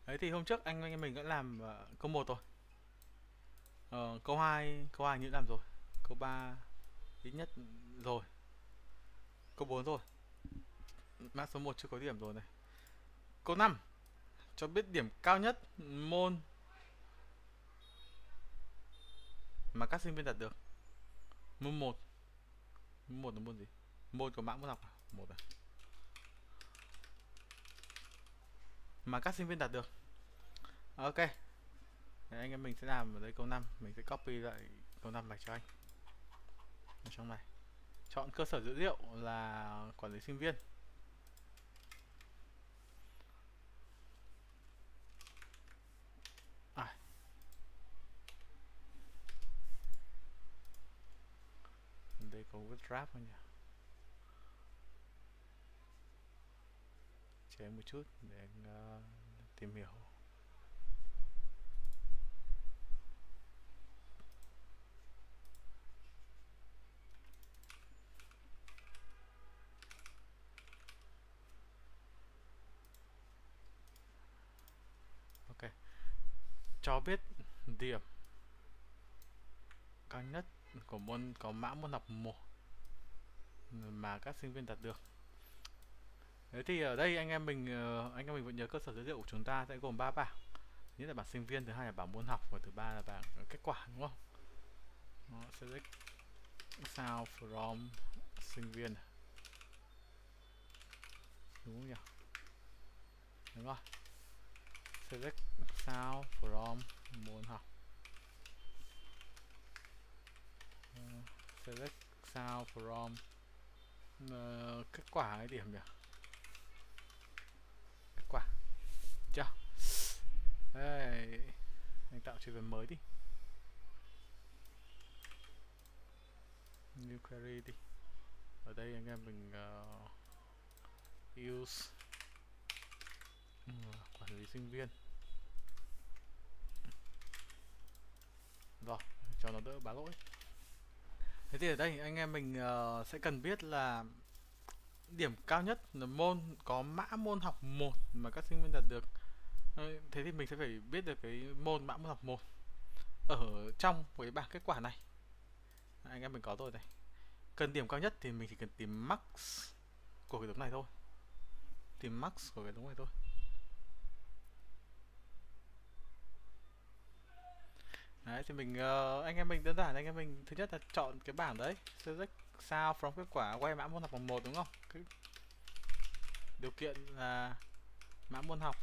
Đấy thì hôm trước anh em mình đã làm câu một rồi. Câu 2 như đã làm rồi. Câu 3 ít nhất rồi. Câu 4 rồi. Mã số một chưa có điểm rồi này. Câu 5 cho biết điểm cao nhất môn mà các sinh viên đạt được. Môn một. Môn 1 là môn gì? Môn của mã môn học à? Một à? Mà các sinh viên đạt được. Ok. Đấy, anh em mình sẽ làm ở đây câu 5. Mình sẽ copy lại câu 5 này cho anh. Ở trong này. Chọn cơ sở dữ liệu là quản lý sinh viên. À, đây có cái draft thôi nhỉ. Chế một chút để anh tìm hiểu. Ok. Cho biết điểm cao nhất của mã môn học 1 mà các sinh viên đạt được. Thế thì ở đây anh em mình vẫn nhớ cơ sở dữ liệu của chúng ta sẽ gồm 3 bảng. Thứ nhất là bảng sinh viên, thứ hai là bảng môn học và thứ ba là bảng kết quả, đúng không? Select sao from sinh viên, đúng không nhỉ? Đúng rồi. Select sao from môn học. Select sao from kết quả cái điểm nhỉ? Kết quả chưa? Đây, anh tạo chơi về mới đi. New query đi. Ở đây anh em mình use quản lý sinh viên. Rồi, cho nó đỡ báo lỗi. Thế thì ở đây anh em mình sẽ cần biết là điểm cao nhất là môn có mã môn học 1 mà các sinh viên đạt được. Thế thì mình sẽ phải biết được cái mã môn học 1 ở trong cái bảng kết quả này. Anh em mình có rồi này. Cần điểm cao nhất thì mình chỉ cần tìm max của cái đống này thôi. Tìm max của cái đống này thôi. Đấy thì anh em mình đơn giản, anh em mình thứ nhất là chọn cái bảng đấy, select sao from kết quả quay mã môn học bằng 1, đúng không? Cái điều kiện là mã môn học.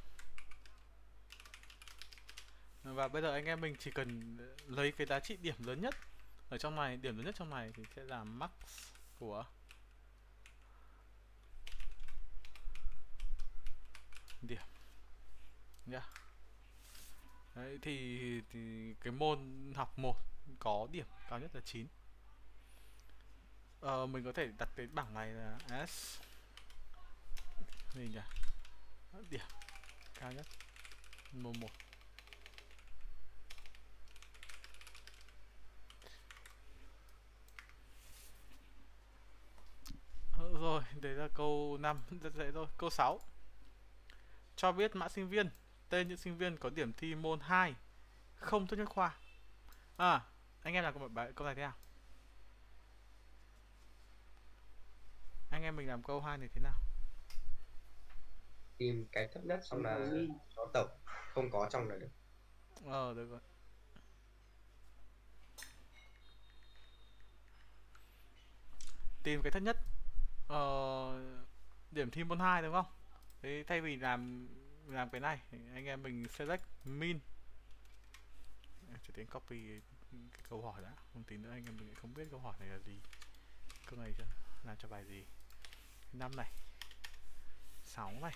Và bây giờ anh em mình chỉ cần lấy cái giá trị điểm lớn nhất ở trong này, điểm lớn nhất trong này thì sẽ là max của điểm nhá. Đấy thì cái môn học 1 có điểm cao nhất là 9. Mình có thể đặt cái bảng này là s gì nhỉ? Điểm cao nhất môn 1. Rồi, đấy là câu 5, rất dễ thôi. Câu 6. Cho biết mã sinh viên, tên những sinh viên có điểm thi môn 2 không tốt nhất khoa. Anh em làm câu này thế nào? Anh em mình làm câu 2 này thế nào? Tìm cái thấp nhất xong là nó tổng, không có trong này được. Được rồi. Tìm cái thấp nhất điểm thi môn 2, đúng không? Thế thay vì làm cái này, anh em mình select min. Chỉ đến copy cái câu hỏi đã, không tí nữa anh em mình không biết câu hỏi này là gì. Câu này làm cho bài gì? 5 này, 6 này.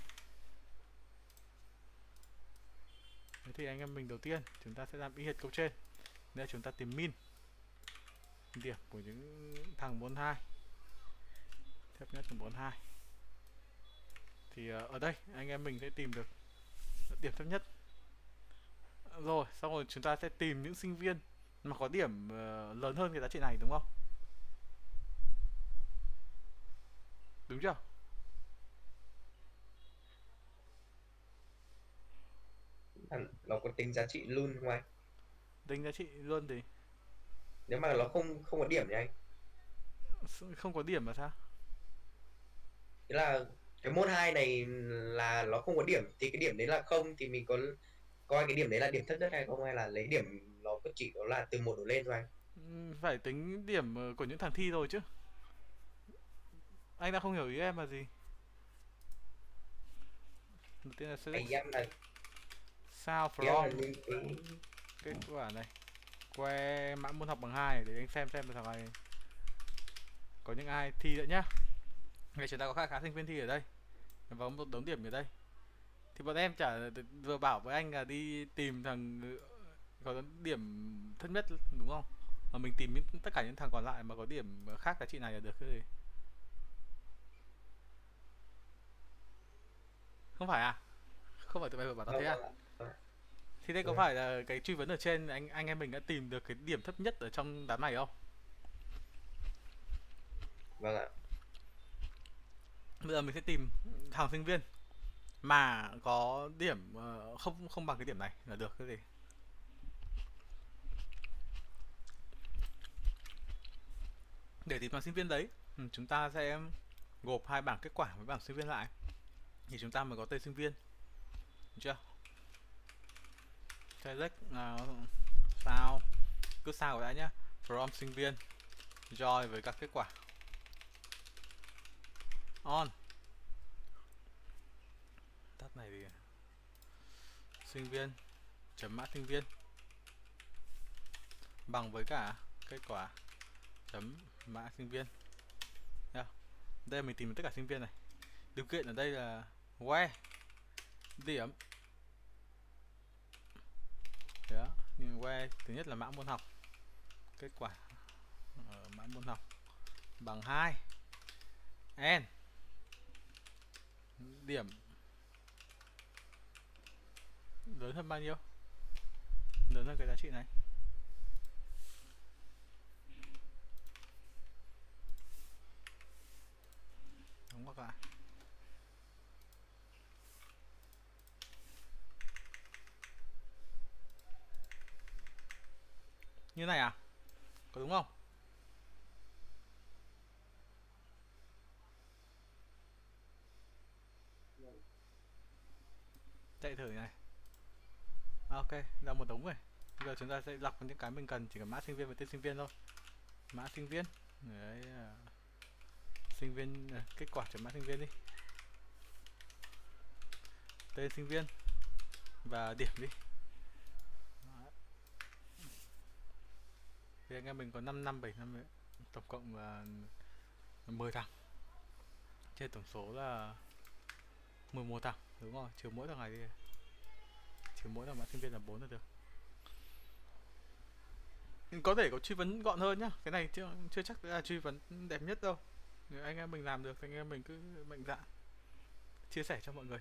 Thế thì anh em mình đầu tiên chúng ta sẽ làm y hệt câu trên. Đây chúng ta tìm min điểm của những thằng môn 2, thấp nhất của môn 2. Thì ở đây anh em mình sẽ tìm được điểm thấp nhất. Rồi, xong rồi chúng ta sẽ tìm những sinh viên mà có điểm lớn hơn cái giá trị này, đúng không? Đúng chưa? nó có tính giá trị luôn không anh? Tính giá trị luôn thì Nếu mà nó không không có điểm thì anh, không có điểm là sao? thế là cái môn 2 này là nó không có điểm thì cái điểm đấy là không, thì mình có coi cái điểm đấy là điểm thấp nhất hay không, hay là lấy điểm nó có chỉ có là từ 1 đổ lên thôi anh? Phải tính điểm của những thằng thi rồi chứ. Anh đang không hiểu ý em là gì. Đầu tiên là select Anh em là sao em là from những cái kết quả này, que mã môn học bằng 2 để anh xem thằng này có những ai thi nữa nhá. Ngày chúng ta có khá sinh viên thi ở đây và có một đống điểm ở đây, thì bọn em chả vừa bảo với anh là đi tìm thằng có điểm thấp nhất đúng không, mà mình tìm tất cả những thằng còn lại mà có điểm khác giá trị này là được cái gì, không phải à? Không phải tụi bay vừa bảo tao vâng thế à? vâng ạ. Vâng, Thì đây có vâng. phải là cái truy vấn ở trên anh em mình đã tìm được cái điểm thấp nhất ở trong đám này không? Vâng ạ. Bây giờ mình sẽ tìm thằng sinh viên mà có điểm không không bằng cái điểm này là được cái gì. Để tìm thằng sinh viên đấy, chúng ta sẽ gộp hai bảng kết quả với bảng sinh viên lại thì chúng ta mới có tên sinh viên, được chưa? Select sao, cứ sao đã nhá, from sinh viên join với các kết quả on. Tắt này thì sinh viên chấm mã sinh viên bằng với cả kết quả chấm mã sinh viên nha. Đây mình tìm tất cả sinh viên này. Điều kiện ở đây là where điểm đó, nhưng where thứ nhất là mã môn học, kết quả ở mã môn học bằng 2 n điểm lớn hơn bao nhiêu, lớn hơn cái giá trị này. Đúng không ạ? Như này à? Có đúng không? Chạy thử này. Ok, ra một đống rồi. Bây giờ chúng ta sẽ lọc những cái mình cần, chỉ cần mã sinh viên và tên sinh viên thôi. Mã sinh viên. Đấy, sinh viên kết quả chấm mã sinh viên đi. Tên sinh viên và điểm đi. Thì anh em mình có 5 5 7 5 đấy. Tổng cộng là 10 thằng. Trên tổng số là 11 thằng, đúng rồi, trừ mỗi thằng này đi. Trừ mỗi thằng mã sinh viên là 4 là được. Có thể có truy vấn gọn hơn nhá. Cái này chưa chắc là truy vấn đẹp nhất đâu. Nếu anh em mình làm được thì anh em mình cứ mạnh dạn chia sẻ cho mọi người.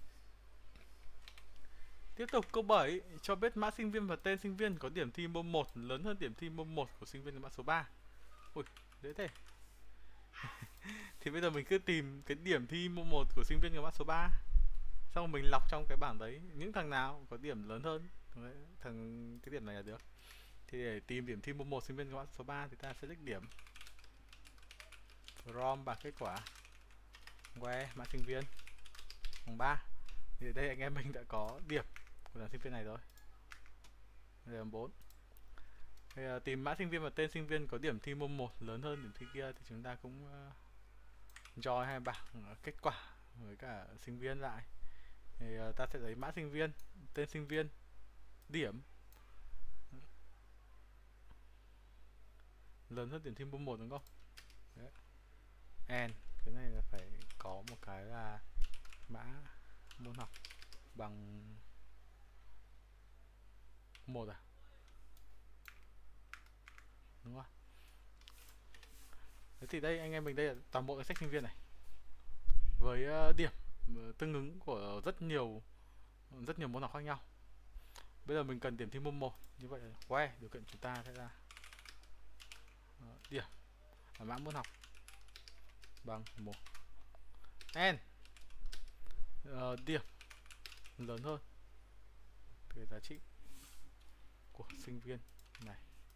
Tiếp tục câu 7, cho biết mã sinh viên và tên sinh viên có điểm thi môn 1 lớn hơn điểm thi môn 1 của sinh viên mã số 3. Ui, dễ thế. Thì bây giờ mình cứ tìm cái điểm thi môn 1 của sinh viên mã số 3. Xong rồi mình lọc trong cái bảng đấy những thằng nào có điểm lớn hơn thằng cái điểm này là được. Thì để tìm điểm thi môn 1 sinh viên mã số 3 thì ta sẽ select điểm from bảng kết quả where mã sinh viên bằng 3. Thì ở đây anh em mình đã có điểm của thằng sinh viên này rồi. Đây là 4. Thì, tìm mã sinh viên và tên sinh viên có điểm thi môn 1 lớn hơn điểm thi kia thì chúng ta cũng join hai bảng kết quả với cả sinh viên lại. Thì ta sẽ lấy mã sinh viên, tên sinh viên, điểm lớn hơn điểm thi môn 1 đúng không? Đấy. And cái này là phải có một cái là mã môn học bằng 1 à? Đúng không? Thế thì đây anh em mình đây là toàn bộ cái sách sinh viên này với điểm tương ứng của rất nhiều môn học khác nhau. Bây giờ mình cần điểm thi môn 1, như vậy là que điều kiện chúng ta sẽ ra điểm ở mã môn học bằng 1 n điểm lớn hơn cái giá trị của sinh viên này.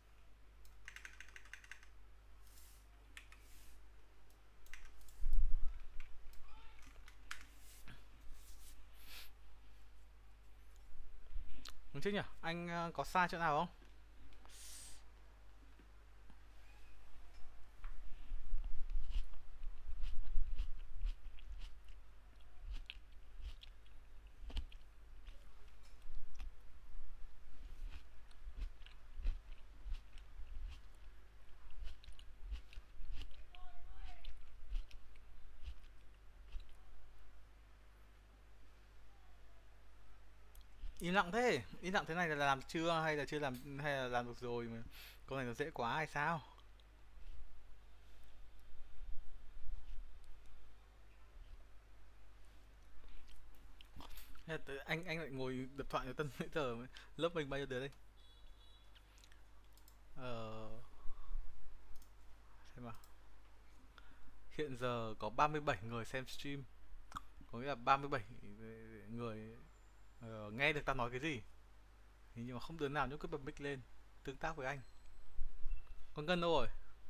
Đúng chứ nhỉ? Anh có sai chỗ nào không? Im lặng thế này là làm chưa hay là chưa làm hay là làm được rồi mà. Câu này nó dễ quá hay sao? Anh lại ngồi đập thoại với Tân nãy giờ. Lớp mình bao nhiêu đứa đây? Ờ, xem nào. Hiện giờ có 37 người xem stream. Có nghĩa là 37 người nghe được tao nói cái gì. Nhưng mà không đứa nào nhúc cái bật mic lên tương tác với anh. Con Ngân đâu rồi?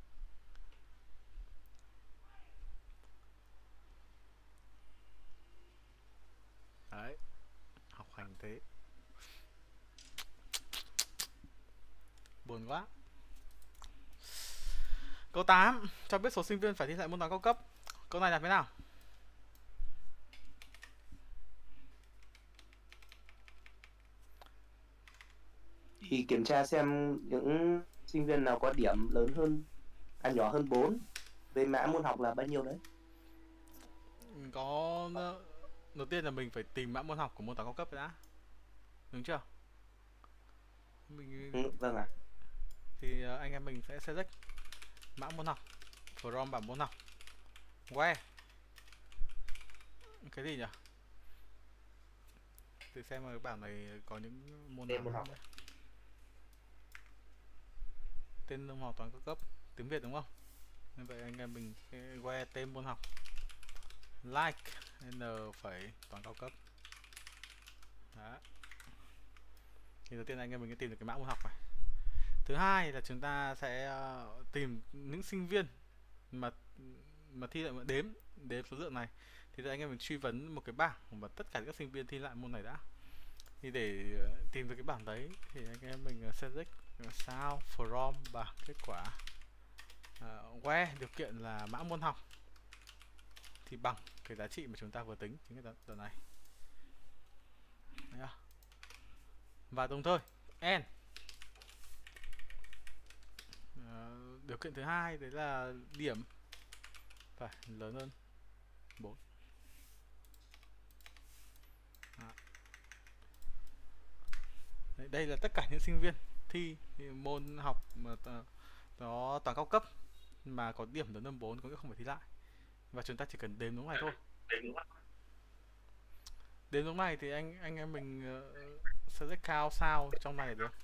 Đấy, học hành thế. Buồn quá. Câu 8, cho biết số sinh viên phải thi lại môn toán cao cấp. Câu này là thế nào? Thì kiểm tra xem những sinh viên nào có điểm lớn hơn, nhỏ hơn 4 với mã môn học là bao nhiêu đấy. Có đầu tiên là mình phải tìm mã môn học của môn toán cao cấp đã. Đúng chưa? Vâng ạ. Thì anh em mình sẽ select mã môn học from bảng môn học. Where? Cái gì nhỉ? Thử xem cái bảng này có những môn Tên môn học. Tên môn học toán cao cấp tiếng Việt đúng không? Nên vậy anh em mình sẽ where tên môn học like n phẩy toán cao cấp. Đó. Thì đầu tiên anh em mình sẽ tìm được cái mã môn học này. Thứ hai là chúng ta sẽ tìm những sinh viên mà thi lại đếm số lượng này. Thì anh em mình truy vấn một cái bảng mà tất cả các sinh viên thi lại môn này đã. Thì để tìm được cái bảng đấy thì anh em mình select sao from bảng kết quả where điều kiện là mã môn học thì bằng cái giá trị mà chúng ta vừa tính chính là đoạn này. Đấy. Và đồng thời n điều kiện thứ hai đấy là điểm phải lớn hơn 4. Đấy, đây là tất cả những sinh viên thi môn học mà nó toán cao cấp mà có điểm lớn hơn 4, có nghĩa không phải thi lại. Và chúng ta chỉ cần đếm đúng này thôi. Đếm đúng này thì anh em mình select count sao trong này được.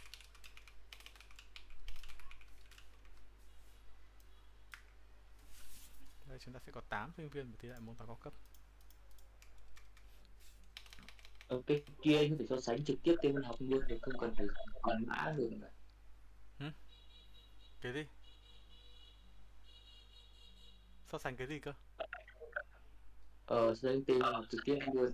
Đây chúng ta sẽ có 8 sinh viên thi lại môn toán cao cấp. Ở cái kia anh có thể so sánh trực tiếp tên môn học luôn thì không cần phải còn mã được. Cái gì? So sánh cái gì cơ? So sánh tên môn học trực tiếp luôn.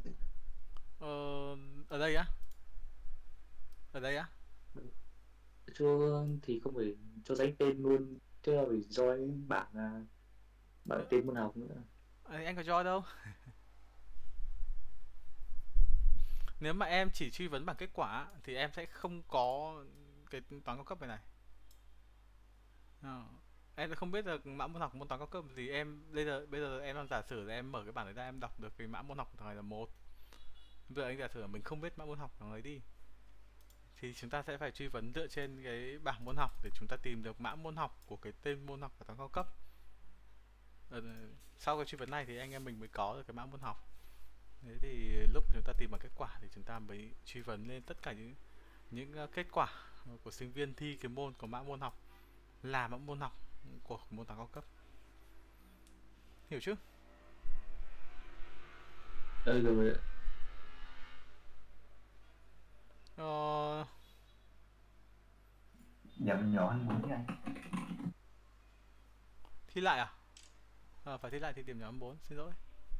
Ở đây á? Ở đây á? Cho thì không phải cho sánh tên luôn, chứ là phải join bảng tên môn học nữa. Anh có join đâu? Nếu mà em chỉ truy vấn bảng kết quả thì em sẽ không có cái toán cao cấp này. Em không biết được mã môn học môn toán cao cấp gì. Em bây giờ em đang giả sử là em mở cái bảng đấy ra, em đọc được cái mã môn học của thằng này là 1. Bây giờ anh giả sử là mình không biết mã môn học của thằng ấy đi, thì chúng ta sẽ phải truy vấn dựa trên cái bảng môn học để chúng ta tìm được mã môn học của cái tên môn học của toán cao cấp. Sau cái truy vấn này thì anh em mình mới có được cái mã môn học. Thế thì lúc chúng ta tìm bằng kết quả thì chúng ta mới truy vấn lên tất cả những kết quả của sinh viên thi cái môn có mã môn học là mã môn học của môn toán cao cấp. Hiểu chứ? Rồi. điểm nhỏ hơn 4 anh. Thi lại à? Phải thi lại thì điểm nhóm 4, xin lỗi.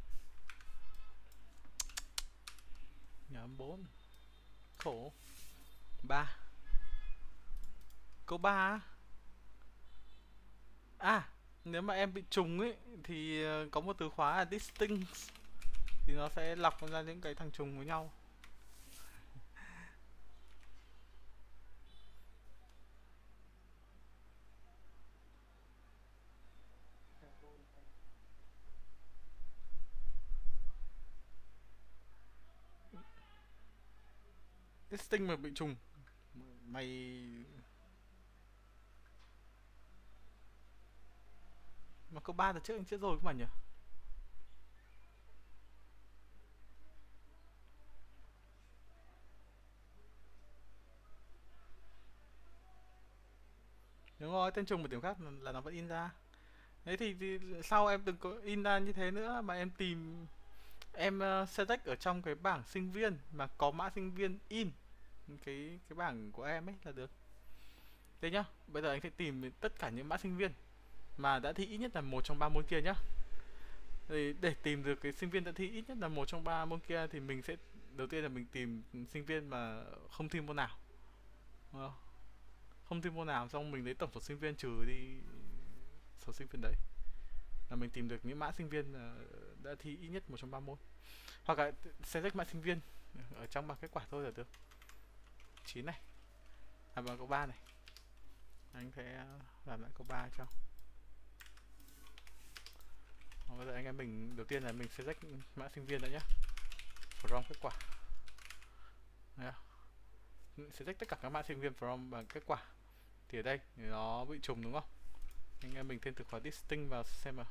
Nhóm 4. Khổ. 3. Câu 3 á? À, nếu mà em bị trùng ấy thì có một từ khóa là distinct, thì nó sẽ lọc ra những cái thằng trùng với nhau. Distinct mà bị trùng, mày mà câu 3 là trước anh chết rồi cơ mà nhỉ? Đúng rồi, tên trùng một điểm khác là nó vẫn in ra. Đấy thì sau em đừng có in ra như thế nữa, mà em tìm, em select ở trong cái bảng sinh viên mà có mã sinh viên in cái bảng của em ấy là được. Đây nhá, bây giờ anh sẽ tìm tất cả những mã sinh viên mà đã thi ít nhất là một trong 3 môn kia nhá. Thì để tìm được cái sinh viên đã thi ít nhất là một trong 3 môn kia thì mình sẽ đầu tiên là mình tìm sinh viên mà không thi môn nào. Không thi môn nào, xong mình lấy tổng số sinh viên trừ đi số sinh viên đấy, là mình tìm được những mã sinh viên đã thi ít nhất một trong 3 môn. Hoặc là select mã sinh viên ở trong bảng kết quả thôi là được. 9 này, bằng câu 3 này. Anh sẽ làm lại câu 3 cho. Bây giờ anh em mình đầu tiên là mình select mã sinh viên đã nhé. From kết quả. Select tất cả các mã sinh viên from bằng kết quả. Thì ở đây nó bị trùng đúng không? Anh em mình thêm từ khóa distinct vào xem nào.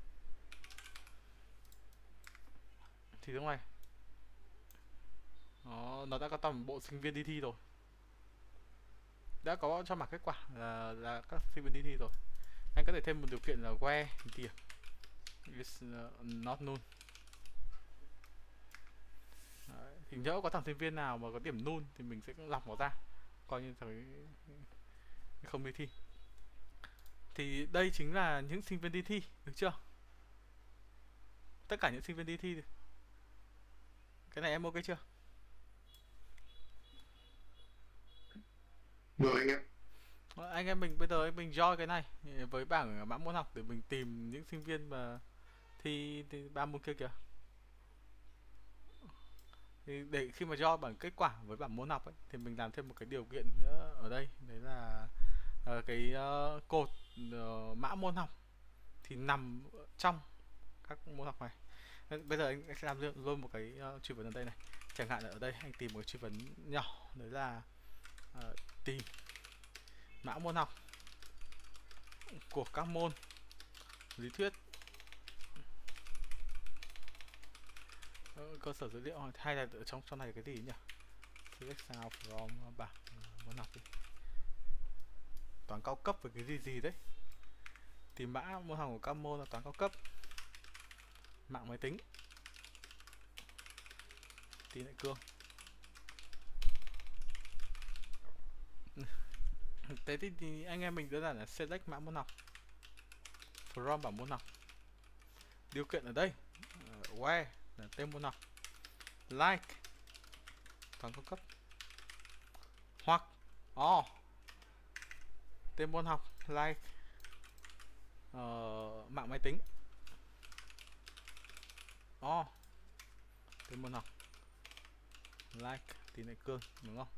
Thì đúng này. Nó đã có toàn bộ sinh viên đi thi rồi. Đã có cho mặt kết quả là các sinh viên đi thi rồi. Anh có thể thêm một điều kiện là where điểm is not null. Đấy, thì nhỡ có thằng sinh viên nào mà có điểm null thì mình sẽ lọc nó ra, coi như thằng không đi thi. Thì đây chính là những sinh viên đi thi, được chưa? Tất cả những sinh viên đi thi. Cái này em ok chưa? Được anh em. Anh em mình bây giờ mình join cái này với bảng mã môn học để mình tìm những sinh viên mà thi 3 môn kia kìa. Thì để khi mà join bảng kết quả với bảng môn học ấy, thì mình làm thêm một cái điều kiện nữa ở đây, đấy là cái cột mã môn học thì nằm trong các môn học này. Bây giờ anh sẽ làm luôn một cái truy vấn ở đây này. Chẳng hạn là ở đây anh tìm một truy vấn nhỏ, đấy là tìm mã môn học của các môn lý thuyết, cơ sở dữ liệu, hay là ở trong này cái gì nhỉ? Select sound from bảng môn học đi. Toán cao cấp với cái gì đấy. Tìm mã môn học của các môn là toán cao cấp, mạng máy tính, tí lại cương. Thế thì anh em mình đơn giản là select mã môn học from bảng môn học. Điều kiện ở đây where là tên môn học, like toán cao cấp, hoặc tên môn học like mạng máy tính, tên môn học like tí này cương, đúng không?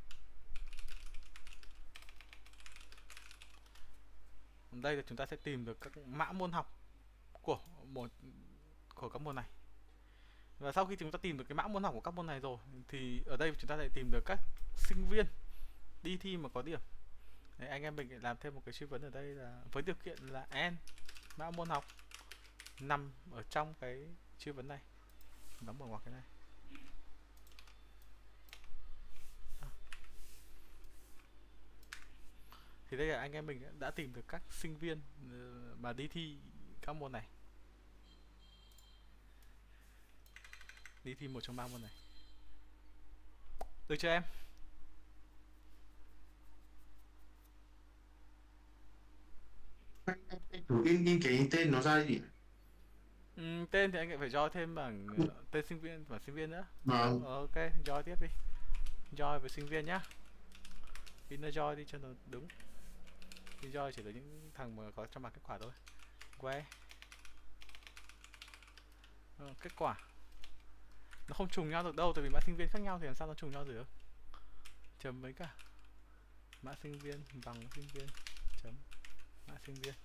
Đây là chúng ta sẽ tìm được các mã môn học của các môn này. Và sau khi chúng ta tìm được cái mã môn học của các môn này rồi thì ở đây chúng ta sẽ tìm được các sinh viên đi thi mà có điểm. Đấy, anh em mình làm thêm một cái truy vấn ở đây là với điều kiện là n mã môn học nằm ở trong cái truy vấn này. Bấm vào ngoặc cái này. Thì đây là anh em mình đã tìm được các sinh viên mà đi thi các môn này, đi thi một trong 3 môn này. Được chưa em? thử in cái tên nó ra đi. Tên thì anh lại phải join thêm bảng tên sinh viên, bảng sinh viên nữa. Vâng. Ok, join tiếp đi. Join với sinh viên nhá. Inner join đi cho nó đúng. Inner join chỉ là những thằng mà có trong bảng kết quả thôi. Que. Kết quả nó không trùng nhau được đâu, tại vì mã sinh viên khác nhau thì làm sao nó trùng nhau được. Chấm mấy cả mã sinh viên bằng mã sinh viên chấm mã sinh viên.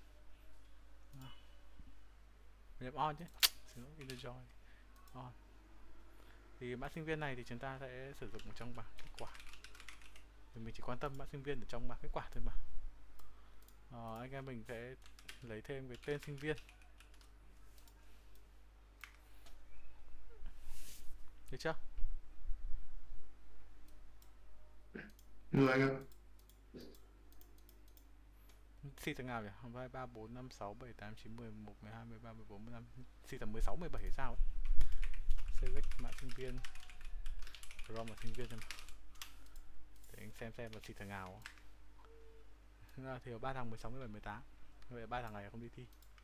Nhập on chứ, xin lỗi, inner join on. Thì mã sinh viên này thì chúng ta sẽ sử dụng trong bảng kết quả. Thì mình chỉ quan tâm mã sinh viên ở trong bảng kết quả thôi mà. Anh em mình sẽ lấy thêm cái tên sinh viên. Được chưa? Người anh ạ. Si tầng nào nhỉ? 2, 3, 4, 5, 6, 7, 8, 9, 11, 12, 13, 14, 15. Si tầng 16, 17 hay sao ấy? Select mã sinh viên. From mã sinh viên xem. Để anh xem là si tầng nào. Thì có 3 thằng 16, 17, 18. Vậy 3 thằng này không đi thi.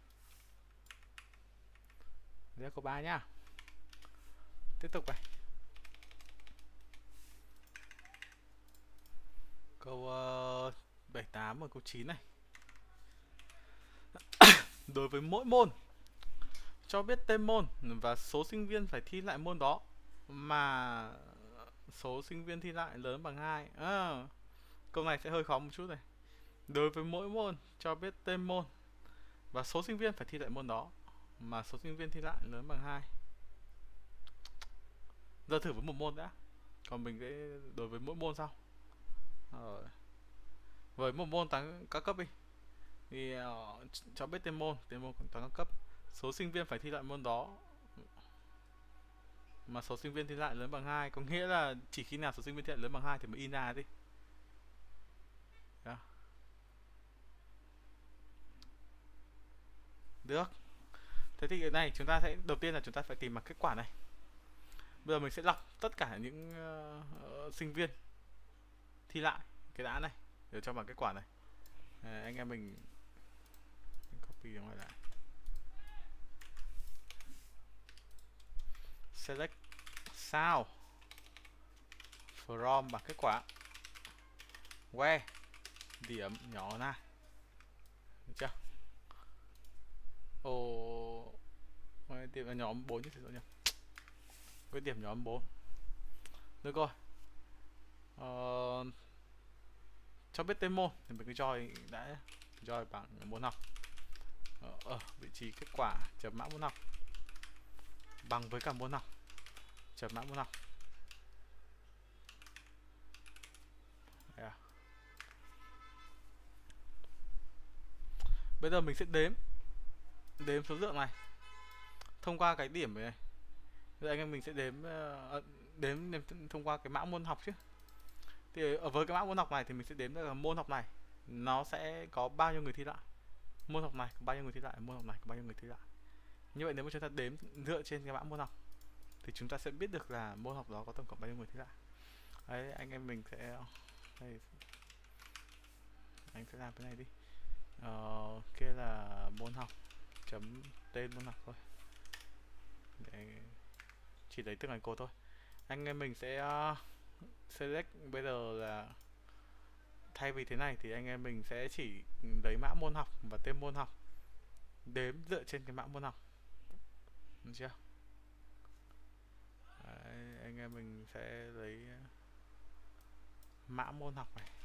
Đây có 3 nhá. Tiếp tục này. Câu 78 và câu 9 này. Đối với mỗi môn cho biết tên môn và số sinh viên phải thi lại môn đó mà số sinh viên thi lại lớn bằng 2. Câu này sẽ hơi khó một chút này. Đối với mỗi môn cho biết tên môn và số sinh viên phải thi lại môn đó mà số sinh viên thi lại lớn bằng 2. Giờ thử với một môn đã, còn mình sẽ đối với mỗi môn sau. Với một môn toán cao cấp đi thì cho biết tên môn toán cao cấp, số sinh viên phải thi lại môn đó mà số sinh viên thi lại lớn bằng 2, có nghĩa là chỉ khi nào số sinh viên thi lại lớn bằng 2 thì mới in ra đi. Đó. Được. Thế thì cái này chúng ta sẽ đầu tiên là chúng ta phải tìm bằng kết quả này. Bây giờ mình sẽ lọc tất cả những sinh viên thi lại cái đã này để cho bằng kết quả này. Anh em mình copy ra ngoài lại. Select sao from bằng kết quả. Where điểm nhỏ này. Được chưa? Điểm là nhóm 4 chứ sử dụng nhỉ? Cái điểm nhóm 4. Được rồi. Cho biết tên môn thì mình cứ join đã, join bằng môn học. Ở vị trí kết quả chấm mã môn học bằng với cả môn học chấm mã môn học. Bây giờ mình sẽ đếm số lượng này thông qua cái điểm này. Bây giờ anh em mình sẽ đếm thông qua cái mã môn học chứ. Thì ở với cái mã môn học này thì mình sẽ đếm được là môn học này nó sẽ có bao nhiêu người thi lại, môn học này có bao nhiêu người thi lại, môn học này có bao nhiêu người thi lại. Như vậy nếu mà chúng ta đếm dựa trên cái mã môn học thì chúng ta sẽ biết được là môn học đó có tổng cộng bao nhiêu người thi lại. Đấy, anh em mình sẽ đây, anh sẽ làm cái này đi. Kia là môn học chấm tên môn học thôi, để chỉ lấy từng ngành code thôi. Anh em mình sẽ select bây giờ là thay vì thế này thì anh em mình sẽ chỉ lấy mã môn học và tên môn học, đếm dựa trên cái mã môn học, được chưa? Đấy, anh em mình sẽ lấy mã môn học này,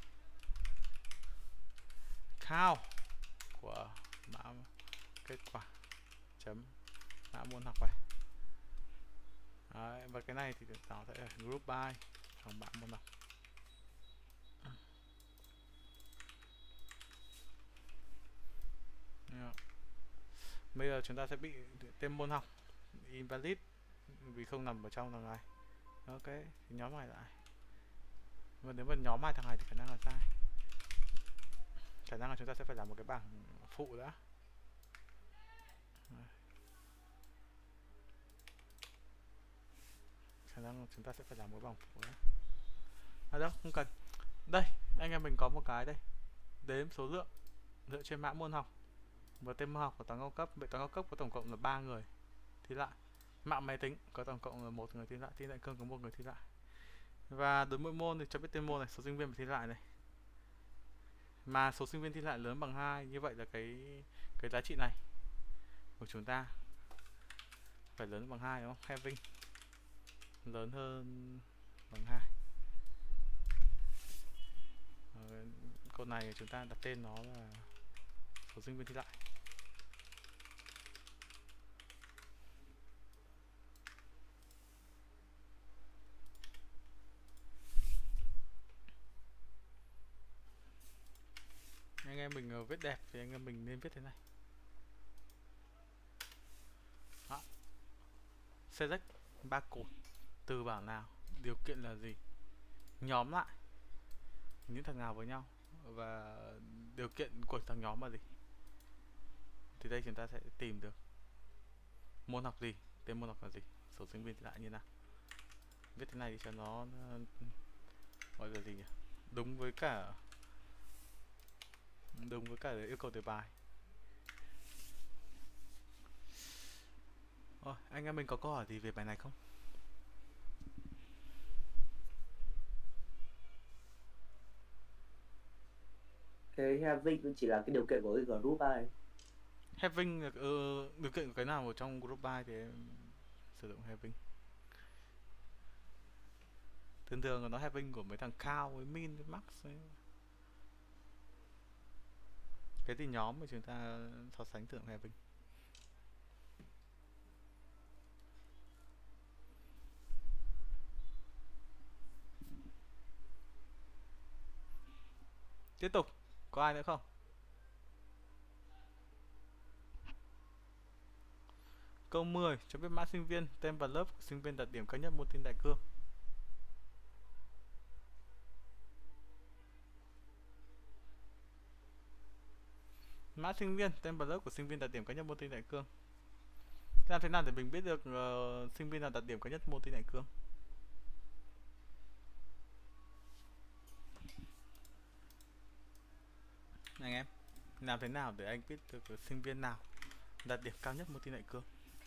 count của mã kết quả chấm mã môn học này. Đấy, và cái này thì nó sẽ là group by trong mã môn học. Bây giờ chúng ta sẽ bị tên môn học invalid vì không nằm ở trong thằng này. Ok, thì nhóm này lại. Và nếu mà nhóm hai thằng này thì khả năng là sai. Khả năng là chúng ta sẽ phải làm một cái bảng phụ đã. Khả năng chúng ta sẽ phải làm một bảng phụ đã. Đâu, không cần. Đây, anh em mình có một cái đây. Đếm số lượng dựa trên mã môn học Và tên môn học của toán cao cấp, vậy toán cao cấp có tổng cộng là 3 người thi lại. Mạng máy tính có tổng cộng là 1 người thi lại, tin đại cương có 1 người thi lại. Và đối mỗi môn thì cho biết tên môn này, số sinh viên phải thi lại này. Mà số sinh viên thi lại lớn bằng 2, như vậy là cái giá trị này của chúng ta phải lớn bằng 2 đúng không? Having lớn hơn bằng 2. Câu này chúng ta đặt tên nó là số sinh viên thi lại. Anh em mình viết đẹp thì anh em mình nên viết thế này. Đó. Select 3 cột từ bảng nào, điều kiện là gì, nhóm lại những thằng nào với nhau và điều kiện của thằng nhóm là gì. Thì đây chúng ta sẽ tìm được môn học gì, tên môn học là gì, số sinh viên thì lại như nào. Viết thế này thì cho nó gọi là gì nhỉ, đúng với cả yêu cầu đề bài. Anh em mình có câu hỏi gì về bài này không? Cái having chỉ là cái điều kiện của cái group ai. Having điều kiện của cái nào ở trong group by thì em sử dụng having. Thường thường là nó having của mấy thằng cao với min với max ấy. Cái thì nhóm mà chúng ta so sánh thường having. Tiếp tục, có ai nữa không? Câu 10, cho biết mã sinh viên, tên và lớp của sinh viên đạt điểm cao nhất môn tin đại cương. Mã sinh viên, tên và lớp của sinh viên đạt điểm cao nhất môn tin đại cương. Làm thế nào để mình biết được sinh viên nào đạt điểm cao nhất môn tin đại cương? Anh em, làm thế nào để anh biết được sinh viên nào đạt điểm cao nhất môn tin đại cương?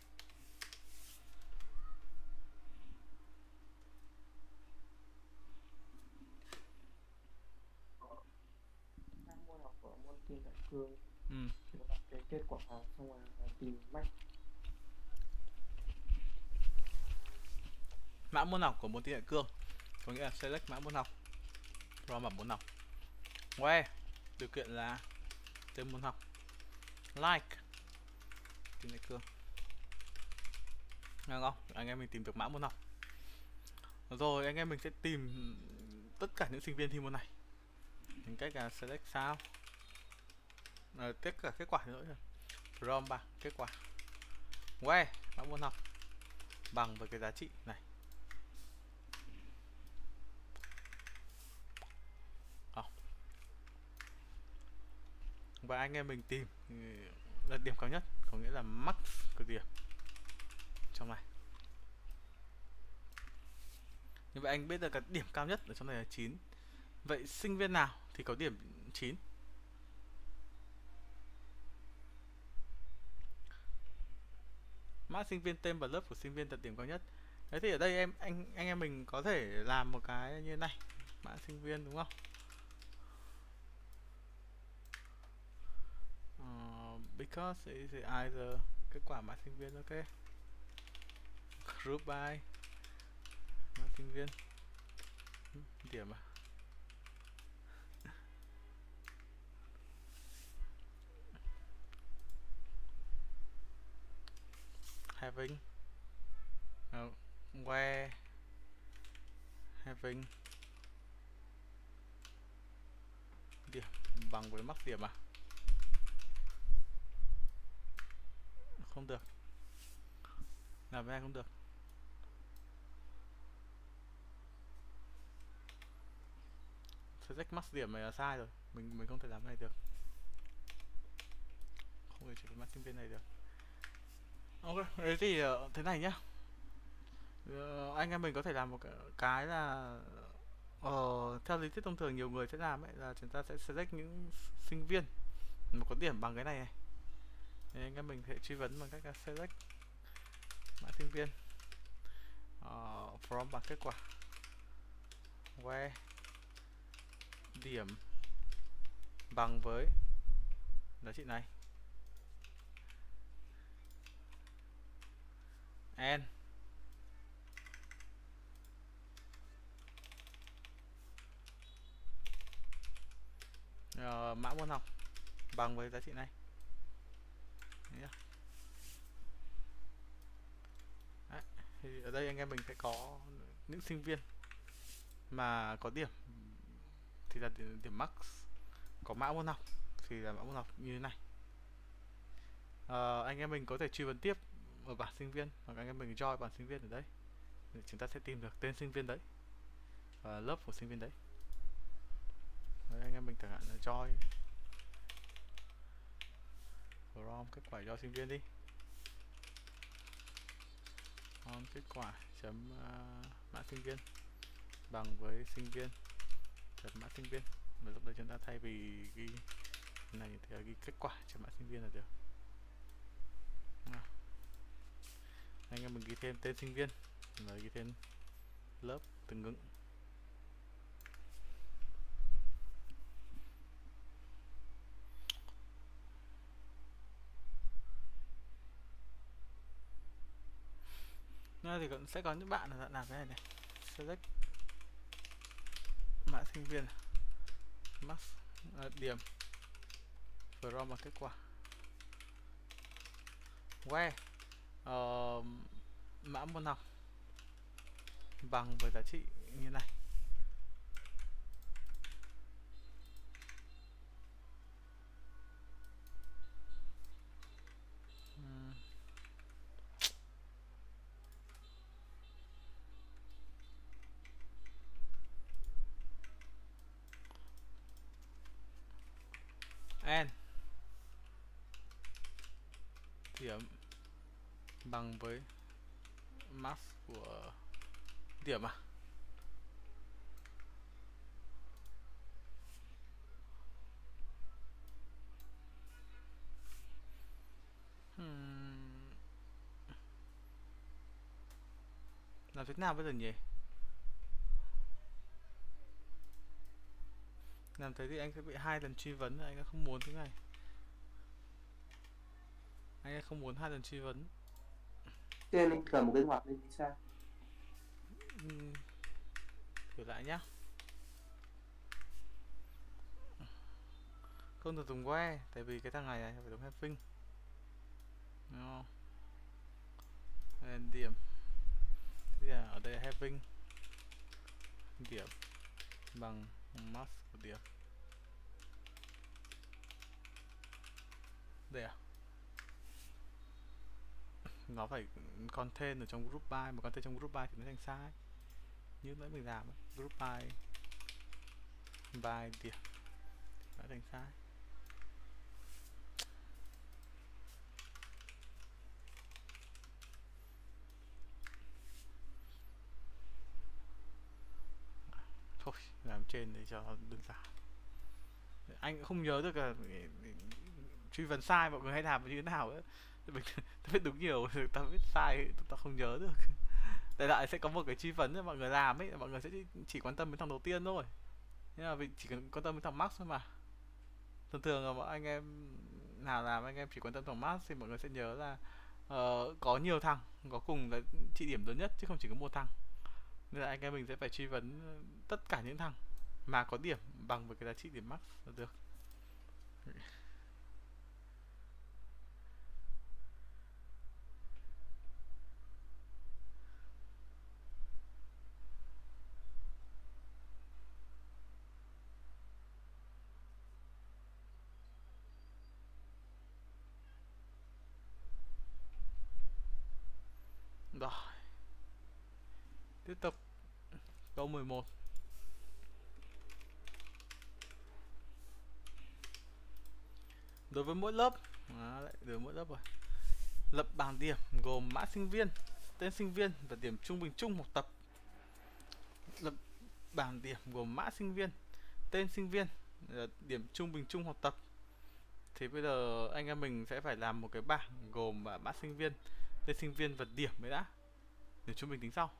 Môn học của môn tin đại cương. Ừ. Thì nó đặt cái kết quả xong rồi tìm max. Mã môn học của môn tin đại cương có nghĩa là select mã môn học from bảng môn học. Where điều kiện là tên môn học, like tin đại cương. Được không? Anh em mình tìm được mã môn học. Rồi anh em mình sẽ tìm tất cả những sinh viên thi môn này bằng cách là select sao tất cả kết quả nữa. From bảng kết quả, where mã môn học bằng với cái giá trị này. Và anh em mình tìm là điểm cao nhất, có nghĩa là max của điểm trong này. Như vậy anh biết được cái điểm cao nhất ở trong này là 9. Vậy sinh viên nào thì có điểm 9? Mã sinh viên, tên và lớp của sinh viên đạt điểm cao nhất. Thế thì ở đây anh em mình có thể làm một cái như thế này. Mã sinh viên đúng không? Because is either kết quả mã sinh viên, ok. Group by mã sinh viên điểm à. Having where having điểm bằng với max điểm à. Không được, làm ra không được. Select max điểm này là sai rồi, mình không thể làm này được, không thể chỉ max sinh viên này được. Ok, thế thì thế này nhá. Anh em mình có thể làm một cái là theo lý thuyết thông thường nhiều người sẽ làm ấy, là chúng ta sẽ select những sinh viên mà có điểm bằng cái này này. Thì anh em mình sẽ truy vấn bằng cách là select mã sinh viên from bằng kết quả where điểm bằng với giá trị này and mã môn học bằng với giá trị này. Đấy. Thì ở đây anh em mình sẽ có những sinh viên mà có điểm thì là điểm max, có mã môn học thì là mã môn học như thế này. Anh em mình có thể truy vấn tiếp ở bảng sinh viên, hoặc anh em mình join bảng sinh viên ở đây để chúng ta sẽ tìm được tên sinh viên đấy và lớp của sinh viên đấy. Đấy, anh em mình chẳng hạn là join from kết quả do sinh viên đi, kết quả chấm mã sinh viên bằng với sinh viên chấm mã sinh viên, và lúc đấy chúng ta thay vì ghi này thì ghi kết quả chấm mã sinh viên là được. Anh em mình ghi thêm tên sinh viên rồi ghi thêm lớp tương ứng. Thì cũng sẽ có những bạn là làm cái này này, select mã sinh viên max điểm from bằng kết quả where mã môn học bằng với giá trị như này. And điểm bằng với max của điểm làm thế nào bây giờ nhỉ? Làm thế thì anh sẽ bị 2 lần truy vấn, anh không muốn thế này. Anh không muốn 2 lần truy vấn. Thế nên cầm một cái ngoặc lên thì sao? Thử lại nhá. Không được dùng where, tại vì cái thằng này phải dùng having. Điểm thì ở đây là having điểm bằng max của điểm. Đây à? Nó phải contain ở trong group by, mà contain trong group by thì nó thành sai. Như nãy mình làm group by điểm đã thành sai. Thôi làm trên để cho đơn giản. Anh cũng không nhớ được là truy vấn sai mọi người hay làm như thế nào ấy. Ta biết đúng nhiều, ta biết sai ta không nhớ được. Tại lại sẽ có một cái truy vấn cho mọi người làm ấy, mọi người sẽ chỉ quan tâm đến thằng đầu tiên thôi. Nhưng mà vì chỉ cần quan tâm đến thằng max thôi mà. Thường thường là mọi anh em nào làm anh em chỉ quan tâm thằng max thì mọi người sẽ nhớ là có nhiều thằng có cùng là trị điểm lớn nhất chứ không chỉ có một thằng. Nên là anh em mình sẽ phải truy vấn tất cả những thằng mà có điểm bằng với cái giá trị điểm max là được. Rồi. Tiếp tục câu 11. Đối với mỗi lớp, đối với mỗi lớp rồi. Lập bảng điểm gồm mã sinh viên, tên sinh viên và điểm trung bình chung học tập. Lập bảng điểm gồm mã sinh viên, tên sinh viên, điểm trung bình chung học tập. Thì bây giờ anh em mình sẽ phải làm một cái bảng gồm mã sinh viên, tên sinh viên và điểm mới đã. Điểm trung bình tính sau.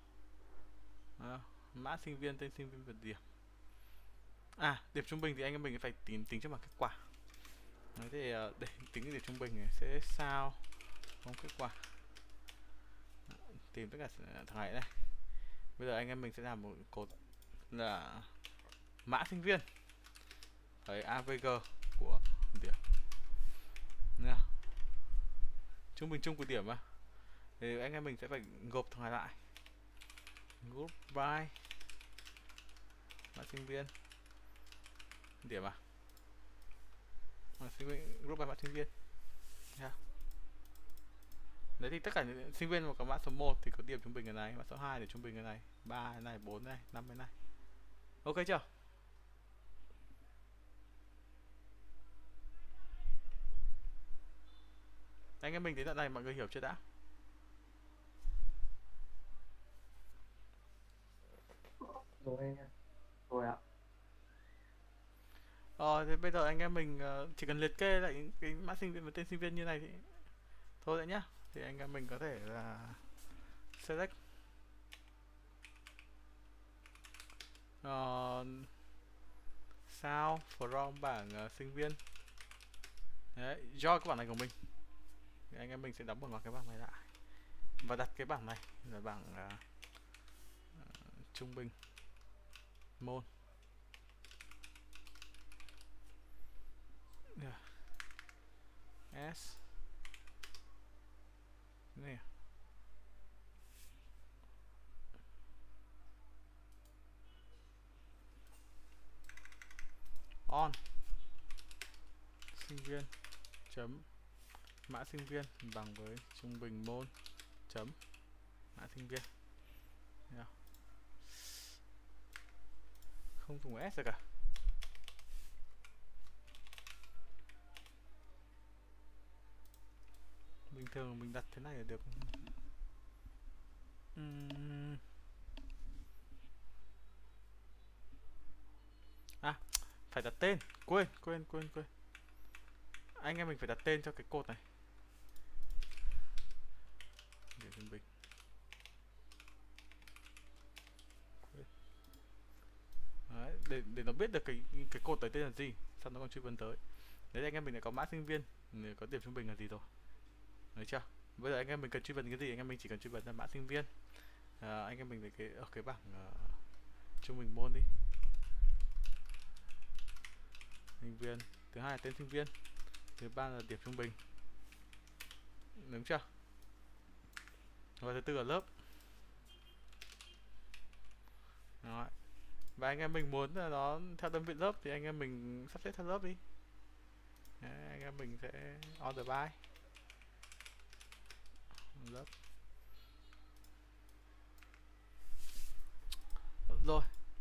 Mã sinh viên, tên sinh viên và điểm. Điểm trung bình thì anh em mình phải tính cho bằng kết quả. Đấy, thì để tính điểm trung bình này sẽ sao không kết quả. Tìm tất cả thằng này này. Bây giờ anh em mình sẽ làm một cột là mã sinh viên với AVG của điểm nha. Trung bình chung của điểm mà. Thì anh em mình sẽ phải gộp thằng này lại. Group by mã sinh viên điểm sinh viên, group by mã sinh viên nha. Đấy thì tất cả những sinh viên mà có mã số 1 thì có điểm trung bình cái này, mã số 2 thì trung bình cái này, 3 cái này, 4 này, 5 cái này. Ok chưa? Anh em mình đến đoạn này mọi người hiểu chưa đã? Rồi ạ. Thì bây giờ anh em mình chỉ cần liệt kê lại những cái mã sinh viên và tên sinh viên như này thì thôi đấy nhá. Thì anh em mình có thể là select sao from bảng sinh viên. Đấy, do cái bảng này của mình thì anh em mình sẽ đóng một cái bảng này lại và đặt cái bảng này là bảng trung bình môn. S này on sinh viên chấm mã sinh viên bằng với trung bình môn chấm mã sinh viên. Không dùng S được cả. Bình thường mình đặt thế này là được. Phải đặt tên. Quên. Anh em mình phải đặt tên cho cái cột này. Để trung bình. Đấy, để nó biết được cái cột đấy tên là gì, sau nó còn truy vấn tới. Đấy, anh em mình đã có mã sinh viên, có điểm trung bình là gì rồi. Đấy chưa? Bây giờ anh em mình cần truy vấn cái gì? Anh em mình chỉ cần truy vấn là mã sinh viên. Anh em mình để ở cái bảng trung bình môn đi. Sinh viên, thứ hai là tên sinh viên, thứ ba là điểm trung bình. Đúng chưa? Và thứ tư là lớp. Đó. Và anh em mình muốn là nó theo đơn vị lớp thì anh em mình sắp xếp theo lớp đi. Đấy, anh em mình sẽ order by lớp. Rồi.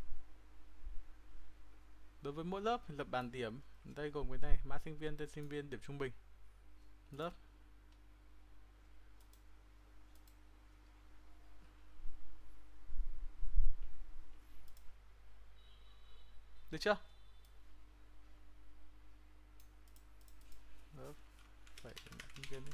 Đối với mỗi lớp thì lập bảng điểm. Đây gồm cái này, mã sinh viên, tên sinh viên, điểm trung bình, lớp. Được chưa? Lớp. Vậy mã sinh viên đi.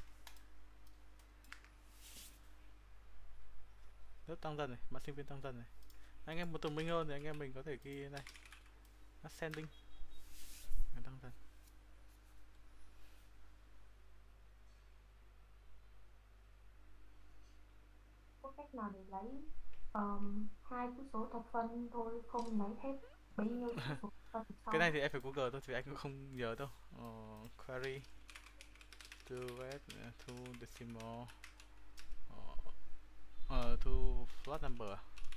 Lớp tăng dần này, mã sinh viên tăng dần này. Anh em muốn tường minh hơn thì anh em mình có thể ghi này, ascending, tăng dần. Có cách nào để lấy hai chữ số thập phân thôi, không lấy hết bấy nhiêu chữ số thập phân? Cái này thì em phải Google thôi, thì anh cũng không nhớ đâu. Query to add to decimal to float number,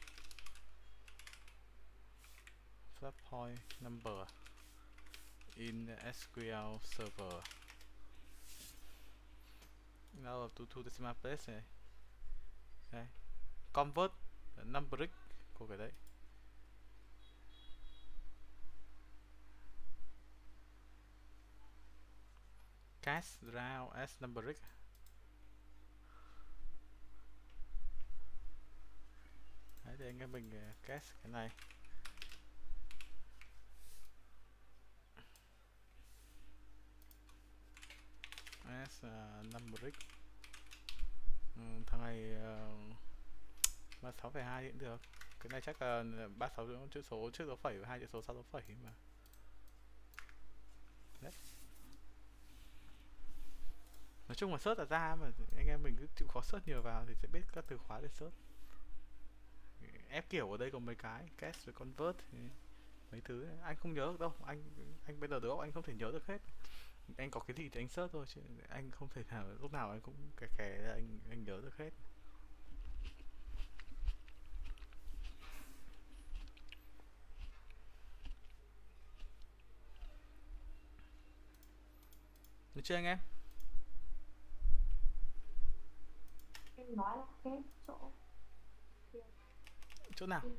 float point number in SQL Server. Now to decimal place này. Okay. Convert numeric của cái đấy. Cast round as numeric. Đấy, để anh em mình cast cái này. 5 brick. Thằng này 36,2 cũng được. Cái này chắc là 36 chữ số trước dấu phẩy và 2 chữ số sau dấu phẩy mà. Đấy. Nói chung là search là ra mà anh em mình cứ chịu khó search nhiều vào thì sẽ biết các từ khóa để search. Ép kiểu ở đây có mấy cái cast với convert thì mấy thứ ấy. Anh không nhớ được đâu, anh bây giờ được anh không thể nhớ được hết. Anh có cái gì thì anh search thôi chứ anh không thể nào lúc nào anh cũng kè ra anh nhớ được hết. Được chưa anh em? Em nói là cái chỗ Chỗ nào?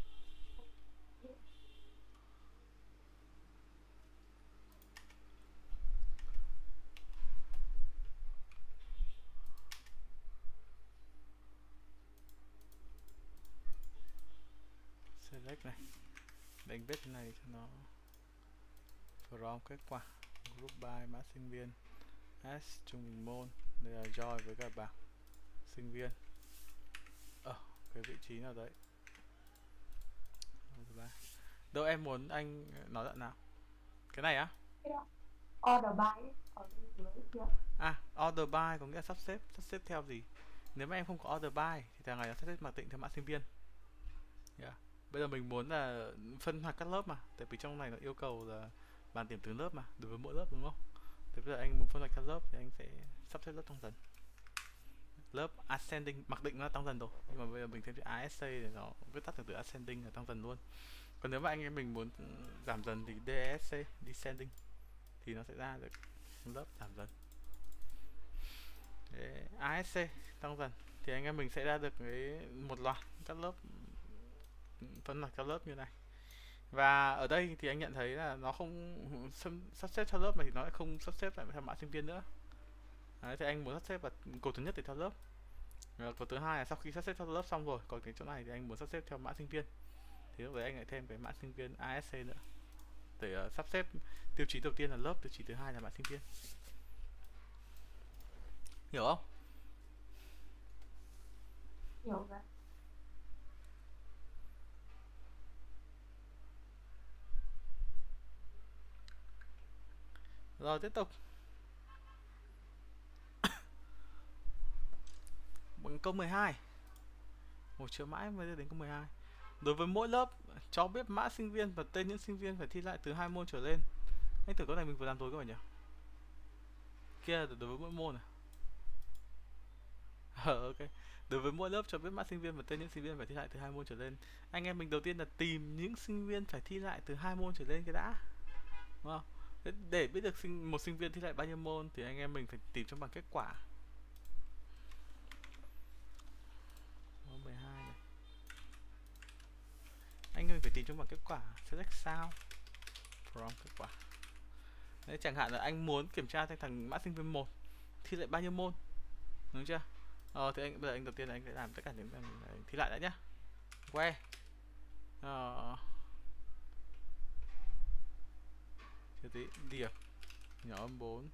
Select này. Để anh viết cái này cho nó from kết quả group by mã sinh viên s trung bình môn. Đây là join với cả bảng sinh viên cái vị trí nào đấy. Đâu em muốn anh nói đoạn nào? Cái này á? order by ở bên dưới kia. Order by có nghĩa là sắp xếp theo gì? Nếu mà em không có order by thì thằng này nó sắp xếp mặc định theo mã sinh viên. Bây giờ mình muốn là phân hoạt các lớp mà, tại vì trong này nó yêu cầu là bàn điểm từng lớp mà, đối với mỗi lớp đúng không? Thế bây giờ anh muốn phân loại các lớp thì anh sẽ sắp xếp lớp tăng dần. Lớp ascending mặc định nó tăng dần rồi, nhưng mà bây giờ mình thêm chữ ASC để nó viết tắt từ ascending là tăng dần luôn. Còn nếu mà anh em mình muốn giảm dần thì DSC descending thì nó sẽ ra được lớp giảm dần. Để ASC tăng dần thì anh em mình sẽ ra được cái một loạt các lớp, phân loại các lớp như này. Và ở đây thì anh nhận thấy là nó không sắp xếp theo lớp mà thì nó lại không sắp xếp lại theo mã sinh viên nữa. Đấy, thì anh muốn sắp xếp vào cột thứ nhất thì theo lớp. Cột thứ hai là sau khi sắp xếp theo lớp xong rồi, còn cái chỗ này thì anh muốn sắp xếp theo mã sinh viên. Thì lúc đấy anh lại thêm cái mã sinh viên ASC nữa. Để sắp xếp tiêu chí đầu tiên là lớp, tiêu chí thứ hai là mã sinh viên. Hiểu không? Hiểu rồi. Rồi tiếp tục. Bằng câu 12. Một chữ mãi mới đến câu 12. Đối với mỗi lớp cho biết mã sinh viên và tên những sinh viên phải thi lại từ 2 môn trở lên. Anh tưởng câu này mình vừa làm rồi các bạn nhỉ? Kia là đối với mỗi môn à? Ok. Đối với mỗi lớp cho biết mã sinh viên và tên những sinh viên phải thi lại từ 2 môn trở lên. Anh em mình đầu tiên là tìm những sinh viên phải thi lại từ 2 môn trở lên cái đã. Đúng không? Để biết được một sinh viên thi lại bao nhiêu môn thì anh em mình phải tìm trong bảng kết quả. 12 này. Anh em phải tìm trong bảng kết quả. Select sao from kết quả. Đấy, chẳng hạn là anh muốn kiểm tra xem thằng mã sinh viên 1 thi lại bao nhiêu môn. Đúng chưa? Thì bây giờ anh đầu tiên là anh sẽ làm tất cả những thằng thi lại đã nhá. Que. Tí điểm nhỏ âm 4.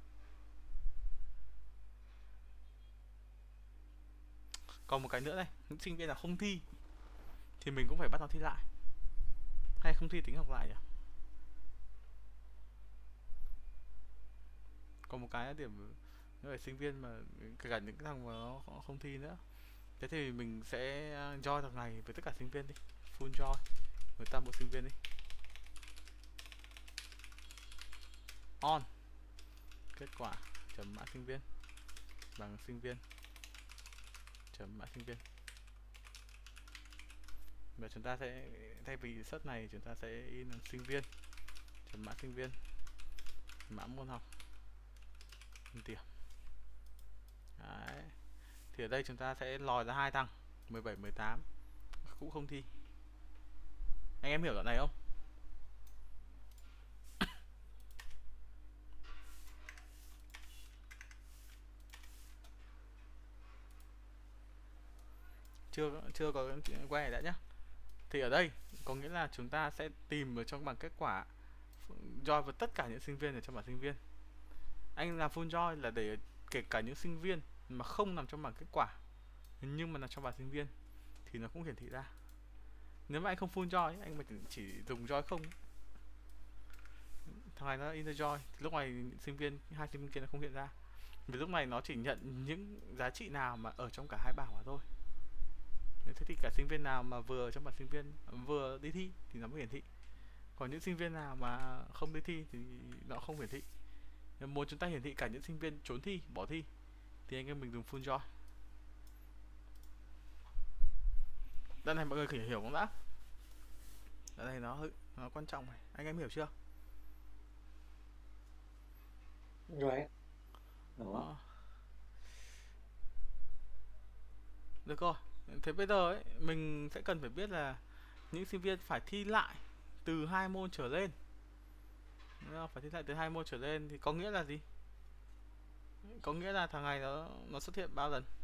Còn một cái nữa này, những sinh viên là không thi thì mình cũng phải bắt nó thi lại. Hay không thi tính học lại nhỉ? Còn một cái là điểm nếu phải sinh viên mà kể cả những cái thằng mà nó không thi nữa. Thế thì mình sẽ join thằng này với tất cả sinh viên đi. Full join với toàn bộ sinh viên đi. On kết quả chấm mã sinh viên bằng sinh viên chấm mã sinh viên. Và chúng ta sẽ thay vì search này chúng ta sẽ in sinh viên chấm mã sinh viên mã môn học điểm. Đấy. Thì ở đây chúng ta sẽ lòi ra hai thằng 17 18 cũng không thi. Anh em hiểu đoạn này không? Chưa có que đã nhá. Thì ở đây có nghĩa là chúng ta sẽ tìm ở trong bảng kết quả join với tất cả những sinh viên ở trong bảng sinh viên. Anh làm full join là để kể cả những sinh viên mà không nằm trong bảng kết quả nhưng mà nằm trong bảng sinh viên thì nó cũng hiển thị ra. Nếu mà anh không full join, anh mà chỉ dùng join không, thằng này nó inner join thì lúc này hai sinh viên kia nó không hiện ra. Vì lúc này nó chỉ nhận những giá trị nào mà ở trong cả hai bảng mà thôi. Thế thì cả sinh viên nào mà vừa ở trong bảng sinh viên vừa đi thi thì nó mới hiển thị. Còn những sinh viên nào mà không đi thi thì nó không hiển thị. Nếu muốn chúng ta hiển thị cả những sinh viên trốn thi, bỏ thi thì anh em mình dùng full join. Đoạn này mọi người phải hiểu không đã? Đoạn này nó quan trọng này, anh em hiểu chưa? Rồi. Đó. Được rồi. Thế bây giờ ấy, mình sẽ cần phải biết là những sinh viên phải thi lại từ 2 môn trở lên. Phải thi lại từ 2 môn trở lên thì có nghĩa là gì? Có nghĩa là thằng này nó xuất hiện bao lần?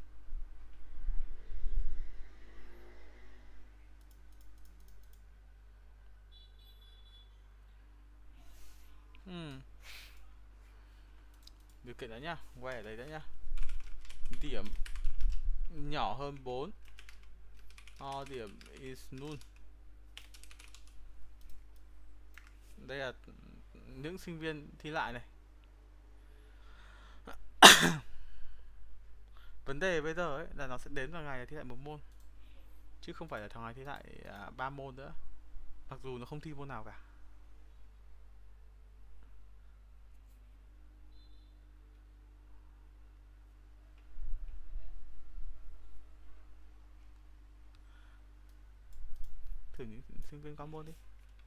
Điều kiện đấy nhá, quay ở đây đấy nhá. Điểm nhỏ hơn 4. Điểm is null. Đây là những sinh viên thi lại này. Vấn đề bây giờ ấy là nó sẽ đến vào ngày thi lại một môn, chứ không phải là thằng này thi lại 3 môn nữa, mặc dù nó không thi môn nào cả. Thử những sinh viên qua môn đi.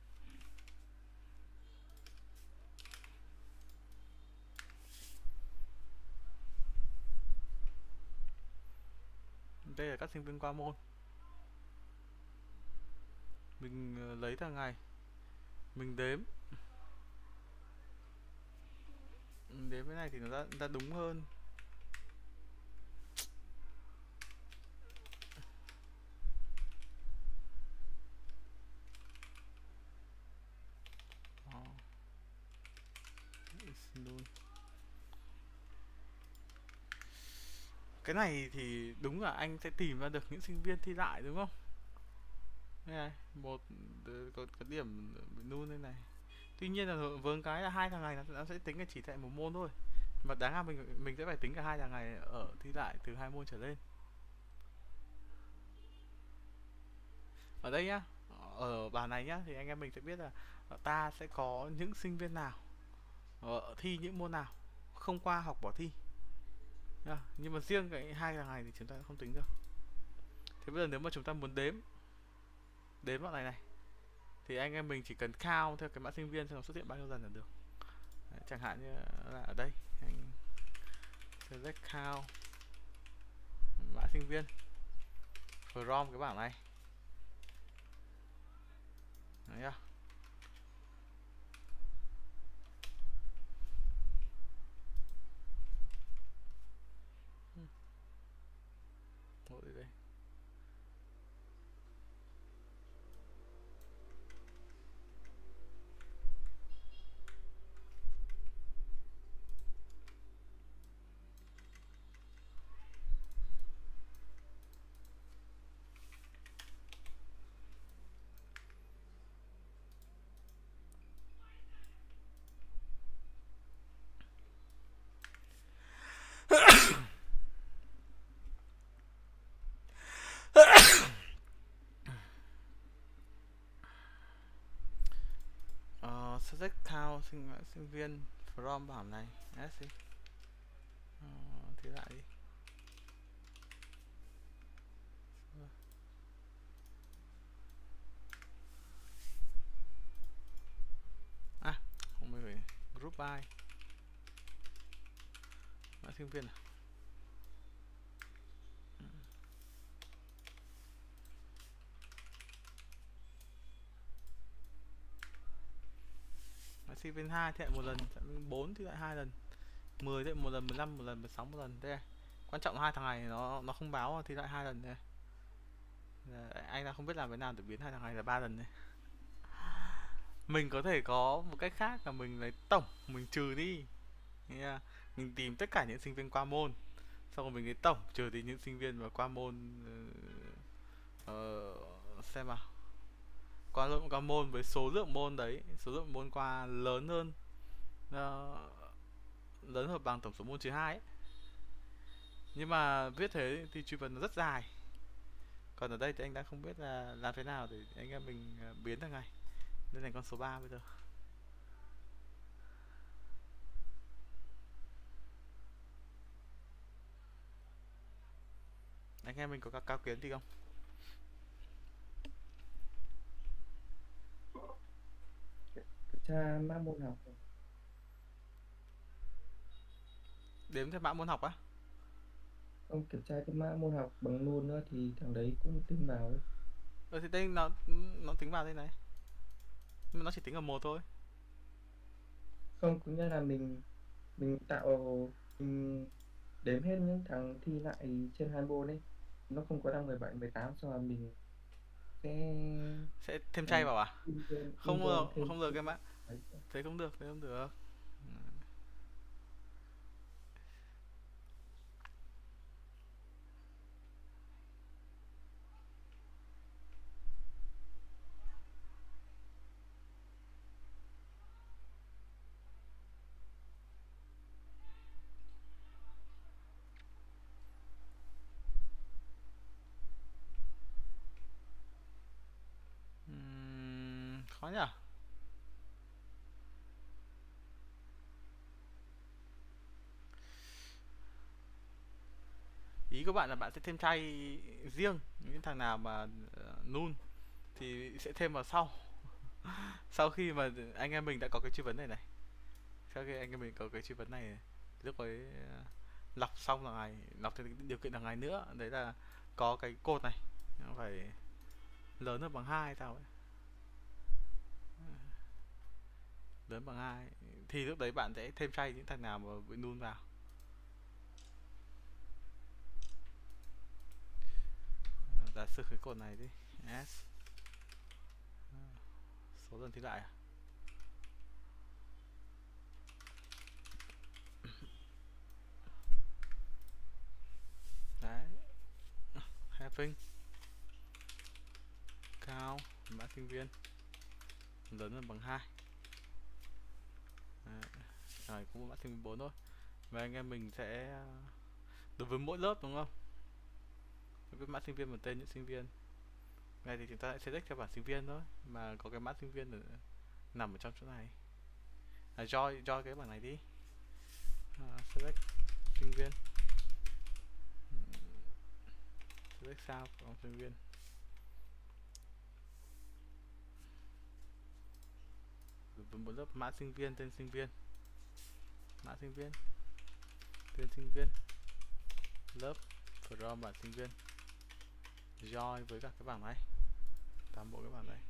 Đây là các sinh viên qua môn. Mình lấy thằng này, mình đếm cái này thì nó ra đúng hơn. Cái này thì đúng là anh sẽ tìm ra được những sinh viên thi lại đúng không? Đây này, một có điểm null đây này. Tuy nhiên là vướng cái là hai thằng này nó sẽ tính là chỉ tại một môn thôi. Và đáng ra mình sẽ phải tính cả hai thằng này ở thi lại từ 2 môn trở lên. Ở đây nhá, ở bài này nhá thì anh em mình sẽ biết là ta sẽ có những sinh viên nào thi những môn nào không qua hoặc bỏ thi. Nhưng mà riêng cái hai thằng này thì chúng ta không tính được. Thế bây giờ nếu mà chúng ta muốn đếm bọn này thì anh em mình chỉ cần count theo cái mã sinh viên xem nó xuất hiện bao nhiêu lần là được. Đấy, chẳng hạn như là ở đây anh select count mã sinh viên from cái bảng này. Đấy nhá. Ngồi đây. Select count sinh viên from bảng này S đi. Thế lại đi. Không phải group by mã sinh viên à? Sinh viên 2 thì lại một lần, 4 thì lại 2 lần, 10 thì lại một lần, 15 một lần, 16 một lần. Đây quan trọng hai thằng này nó không báo thì lại 2 lần đây. Anh đã không biết làm thế nào để biến hai thằng này là 3 lần này. Mình có thể có một cách khác là mình lấy tổng mình trừ đi. mình tìm tất cả những sinh viên qua môn, xong rồi mình cái tổng trừ đi những sinh viên mà qua môn, xem nào, qua môn với số lượng môn đấy, số lượng môn qua lớn hơn, lớn hơn bằng tổng số môn trừ 2 ấy. Nhưng mà viết thế thì truy vấn nó rất dài. Còn ở đây thì anh đang không biết là làm thế nào để anh em mình biến thằng này lên thành con số 3 bây giờ. Anh em mình có các cao kiến gì không? Kiểm tra mã môn học. Đếm theo mã môn học á? Không, kiểm tra cái mã môn học bằng luôn nữa thì thằng đấy cũng tính vào ấy. Thì đây nó tính vào đây này, nhưng mà nó chỉ tính ở một thôi. Không, có nghĩa là mình mình đếm hết những thằng thi lại trên 2 môn ấy, nó không có năm 17 18, xong rồi mình sẽ thêm chay vào à? Không được, thêm không được em ạ. đấy. Thế không được, thế không được. Khó nhỉ? Ý của bạn là bạn sẽ thêm chay riêng, những thằng nào mà nun thì sẽ thêm vào sau. Sau khi mà anh em mình đã có cái truy vấn này này, sau khi anh em mình có cái truy vấn này, lúc ấy lọc xong là ngày, lọc theo điều kiện là ngày nữa, đấy là có cái cột này nó phải lớn hơn bằng 2 sao ấy, lớn bằng 2 thì lúc đấy bạn sẽ thêm chay những thằng nào mà bị nun vào. Giả sử cái cột này đi S, số lần thi lại à? Đấy, having cao mã sinh viên lớn hơn bằng 2. Rồi cũng mã sinh viên 4 thôi. Và anh em mình sẽ đối với mỗi lớp đúng không? Với mã sinh viên một tên những sinh viên. Này thì chúng ta sẽ select theo bảng sinh viên thôi, mà có cái mã sinh viên nằm ở trong chỗ này. Join cái bảng này đi. Select sinh viên. Select sao của sinh viên. Với một lớp mã sinh viên, tên sinh viên, mã sinh viên, tên sinh viên, lớp from bảng sinh viên, join với cả cái bảng này, toàn bộ cái bảng này.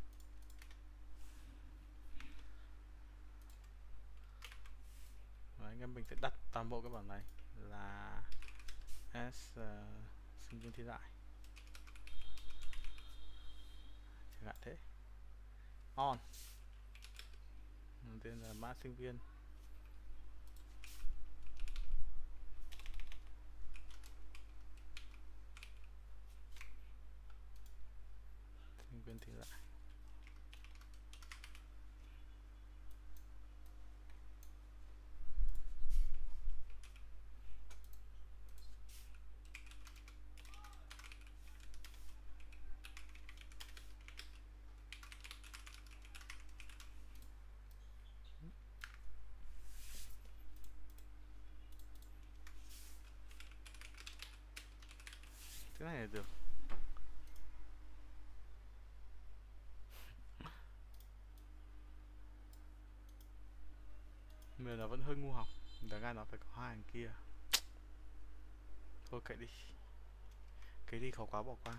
Và anh em mình sẽ đặt toàn bộ cái bảng này là as sinh viên thi lại, chẳng hạn thế. On tên là mã sinh viên, sinh viên thi lại. Thế này là được. Người nó vẫn hơi ngu học, đáng ra nó phải có hai thằng kia. Thôi kệ đi, cái đi khó quá bỏ qua.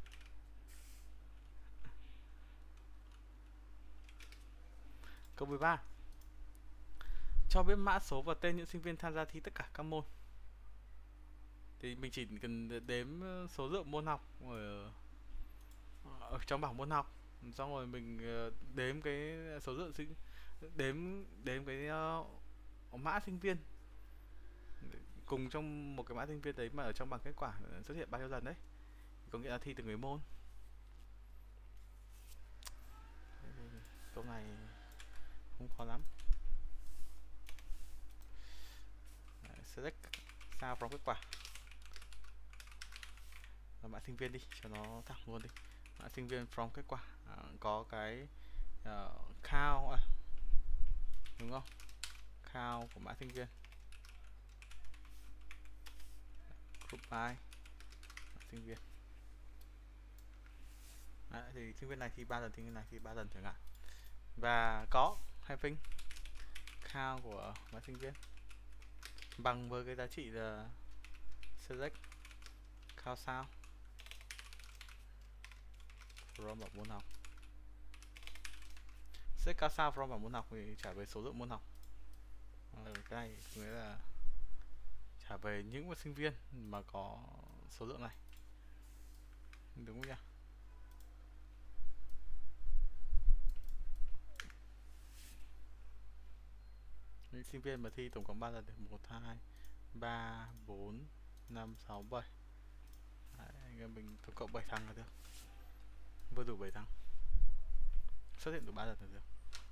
Câu 13. Cho biết mã số và tên những sinh viên tham gia thi tất cả các môn. Thì mình chỉ cần đếm số lượng môn học ở trong bảng môn học, xong rồi mình đếm cái số lượng đếm cái mã sinh viên cùng trong một cái mã sinh viên đấy mà ở trong bảng kết quả xuất hiện bao nhiêu lần đấy, có nghĩa là thi từng cái môn. Câu này không khó lắm. Đấy, select sao from kết quả và mã sinh viên đi cho nó thẳng luôn đi. Mã sinh viên from kết quả có cái count đúng không, count của mã sinh viên, group by mã sinh viên. Đấy, thì sinh viên này thi 3 lần, sinh viên này thi 3 lần chẳng hạn, và có having count của mã sinh viên bằng với cái giá trị là select count sao from một môn học. Select count sao from một môn học thì trả về số lượng môn học. Cái này nghĩa là trả về những sinh viên mà có số lượng này, đúng không nhỉ? Những sinh viên mà thi tổng cộng 3 lần, 1, 2, 3, 4, 5, 6, 7. Đấy, anh em mình tổng cộng 7 thằng là được. Vừa đủ 7 thằng. Xuất hiện đủ 3 lần là được.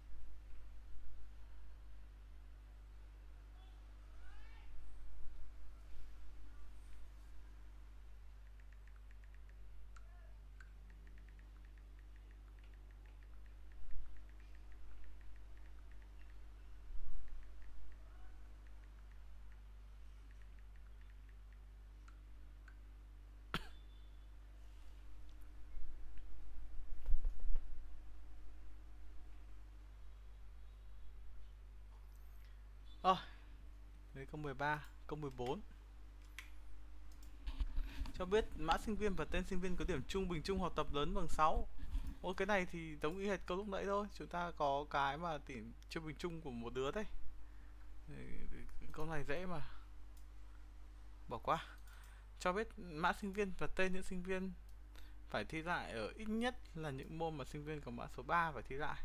Đấy, câu 13, câu 14. Cho biết mã sinh viên và tên sinh viên có điểm trung bình chung học tập lớn bằng 6. Ô, cái này thì giống y hệt câu lúc nãy thôi. Chúng ta có cái mà điểm trung bình chung của một đứa đấy. Câu này dễ mà. Bỏ qua. Cho biết mã sinh viên và tên những sinh viên phải thi lại ở ít nhất là những môn mà sinh viên có mã số 3 phải thi lại.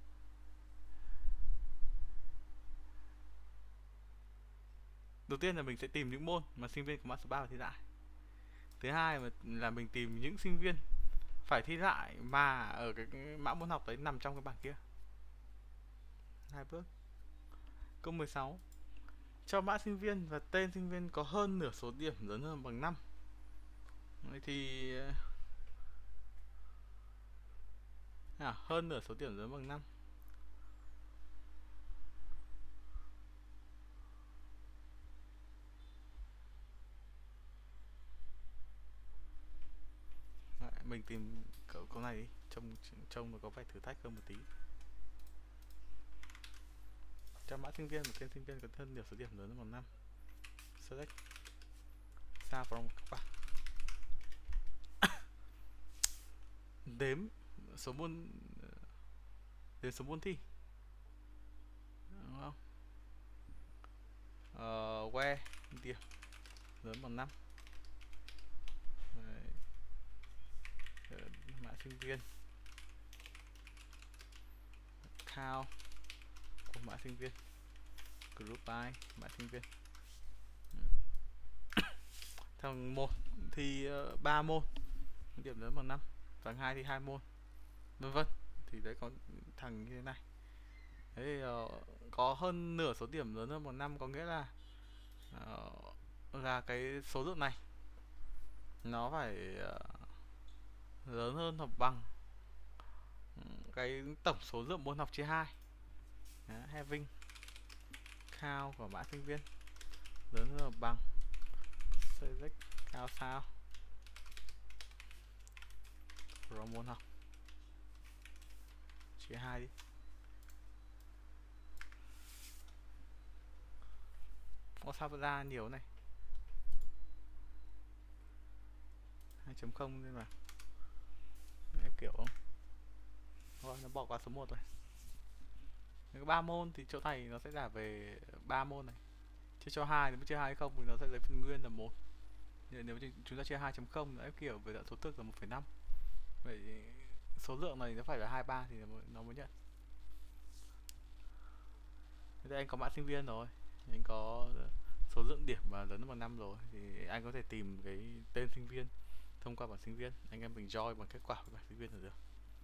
Đầu tiên là mình sẽ tìm những môn mà sinh viên có mã số 3 phải thi lại. Thứ hai là mình tìm những sinh viên phải thi lại mà ở cái mã môn học đấy nằm trong cái bảng kia. 2 bước. Câu 16. Cho mã sinh viên và tên sinh viên có hơn nửa số điểm lớn hơn bằng 5. Vậy thì hơn nửa số điểm lớn bằng 5. Đấy, mình tìm câu này đi, trông nó có vẻ thử thách hơn một tí. Cho mã sinh viên và tên sinh viên có hơn nửa số điểm lớn hơn bằng 5. Select sao from các bạn. Đếm số môn thi, đúng không? Where điểm lớn bằng 5. Mã sinh viên, count của mã sinh viên, group by mã sinh viên. Thằng 1 thì 3 môn điểm lớn bằng 5, thằng 2 thì 2 môn, vân vân. Thì đấy có thằng như thế này. Đấy, có hơn nửa số điểm lớn hơn bằng 5 có nghĩa là cái số lượng này nó phải lớn hơn hoặc bằng cái tổng số lượng môn học chia 2. Having count của mã sinh viên lớn hơn hoặc bằng select count sao from môn học chia 2 đi. Có sao ra nhiều này, 2.0 nên mà em kiểu không? Rồi, nó bỏ qua số 1 rồi. Cái 3 môn thì chỗ này nó sẽ trả về 3 môn này. Chứ cho 2 thì mới chia 2 không thì nó sẽ lấy phần nguyên là 1. Nếu chúng ta chia 2.0 em kiểu về số thực là 1,5. Vậy số lượng này nó phải là 23 thì nó mới nhận. Đây anh có mã sinh viên rồi, anh có số lượng điểm mà lớn bằng 5 rồi thì anh có thể tìm cái tên sinh viên thông qua bảng sinh viên, anh em mình join bằng kết quả của bảng sinh viên là được.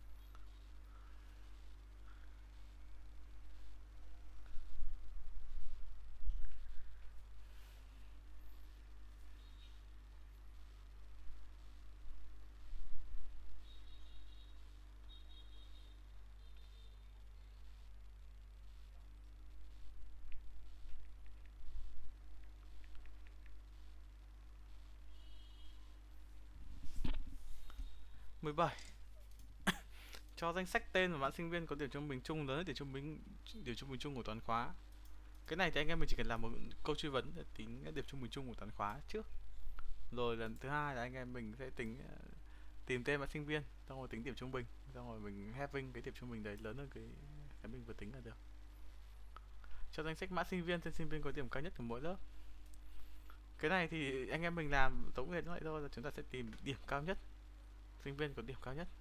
Mười bảy cho danh sách tên và mã sinh viên có điểm trung bình chung lớn hơn điểm trung bình chung của toàn khóa. Cái này thì anh em mình chỉ cần làm một câu truy vấn để tính điểm trung bình chung của toàn khóa trước. Rồi lần thứ hai là anh em mình sẽ tìm tên mã sinh viên, xong rồi tính điểm trung bình, xong rồi mình having cái điểm trung bình đấy lớn hơn cái mình vừa tính là được. Cho danh sách mã sinh viên, tên sinh viên có điểm cao nhất của mỗi lớp. Cái này thì anh em mình làm giống như vậy thôi, là chúng ta sẽ tìm điểm cao nhất, sinh viên có điểm cao nhất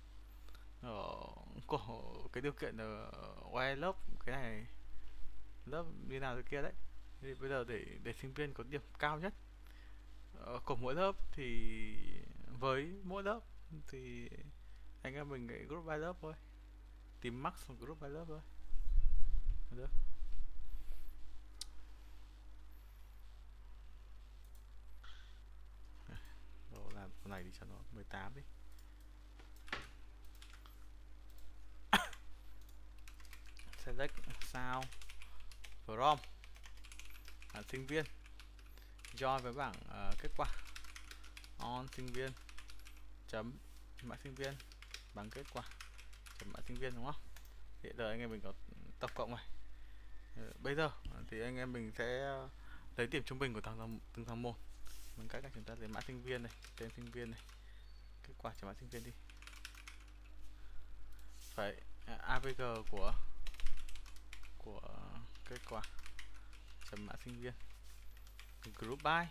của cái điều kiện ở ngoài lớp. Cái này lớp như nào thế kia đấy, thì bây giờ để sinh viên có điểm cao nhất của mỗi lớp thì với mỗi lớp thì anh em mình cái group by lớp thôi, tìm max một group by lớp thôi được. Rồi làm cái này đi cho nó 18 đi. Select sao from sinh viên join với bảng kết quả on sinh viên chấm mã sinh viên bằng kết quả chấm mã sinh viên, đúng không? Hiện giờ anh em mình có tổng cộng này. Bây giờ thì anh em mình sẽ lấy điểm trung bình của từng thằng một bằng cách là chúng ta lấy mã sinh viên này, tên sinh viên này, kết quả chấm mã sinh viên đi. Phải avg của kết quả chấm mã sinh viên group by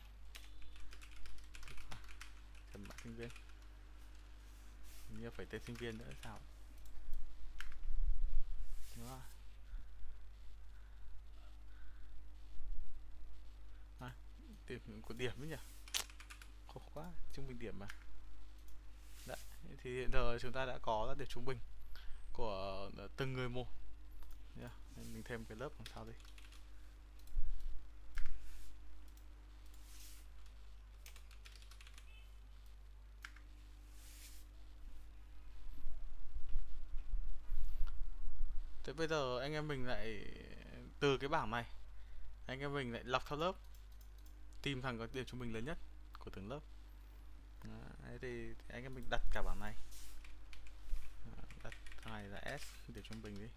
chấm mã sinh viên, như phải tên sinh viên nữa sao, đúng rồi. Điểm của điểm ấy nhỉ, khổ quá, trung bình điểm mà. Đấy, thì hiện giờ chúng ta đã có ra điểm trung bình của từng người một. Mình thêm cái lớp làm sao đi. Thế bây giờ anh em mình lại từ cái bảng này anh em mình lại lọc theo lớp, tìm thằng có điểm trung bình lớn nhất của từng lớp. Đấy, thì anh em mình đặt cả bảng này, đặt thằng này là S điểm trung bình đi,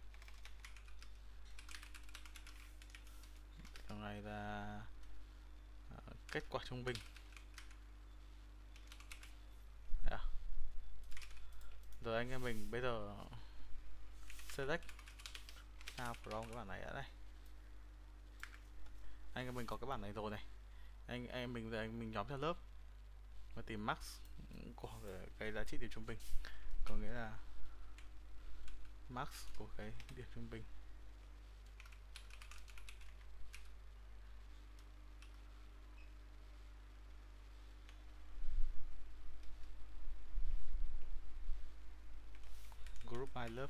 thằng này là kết quả trung bình. Rồi anh em mình bây giờ select sao from cái bảng này đã đây. Anh em mình có cái bảng này rồi này, anh em mình nhóm theo lớp và tìm max của cái giá trị điểm trung bình, có nghĩa là max của cái điểm trung bình. Group by lớp.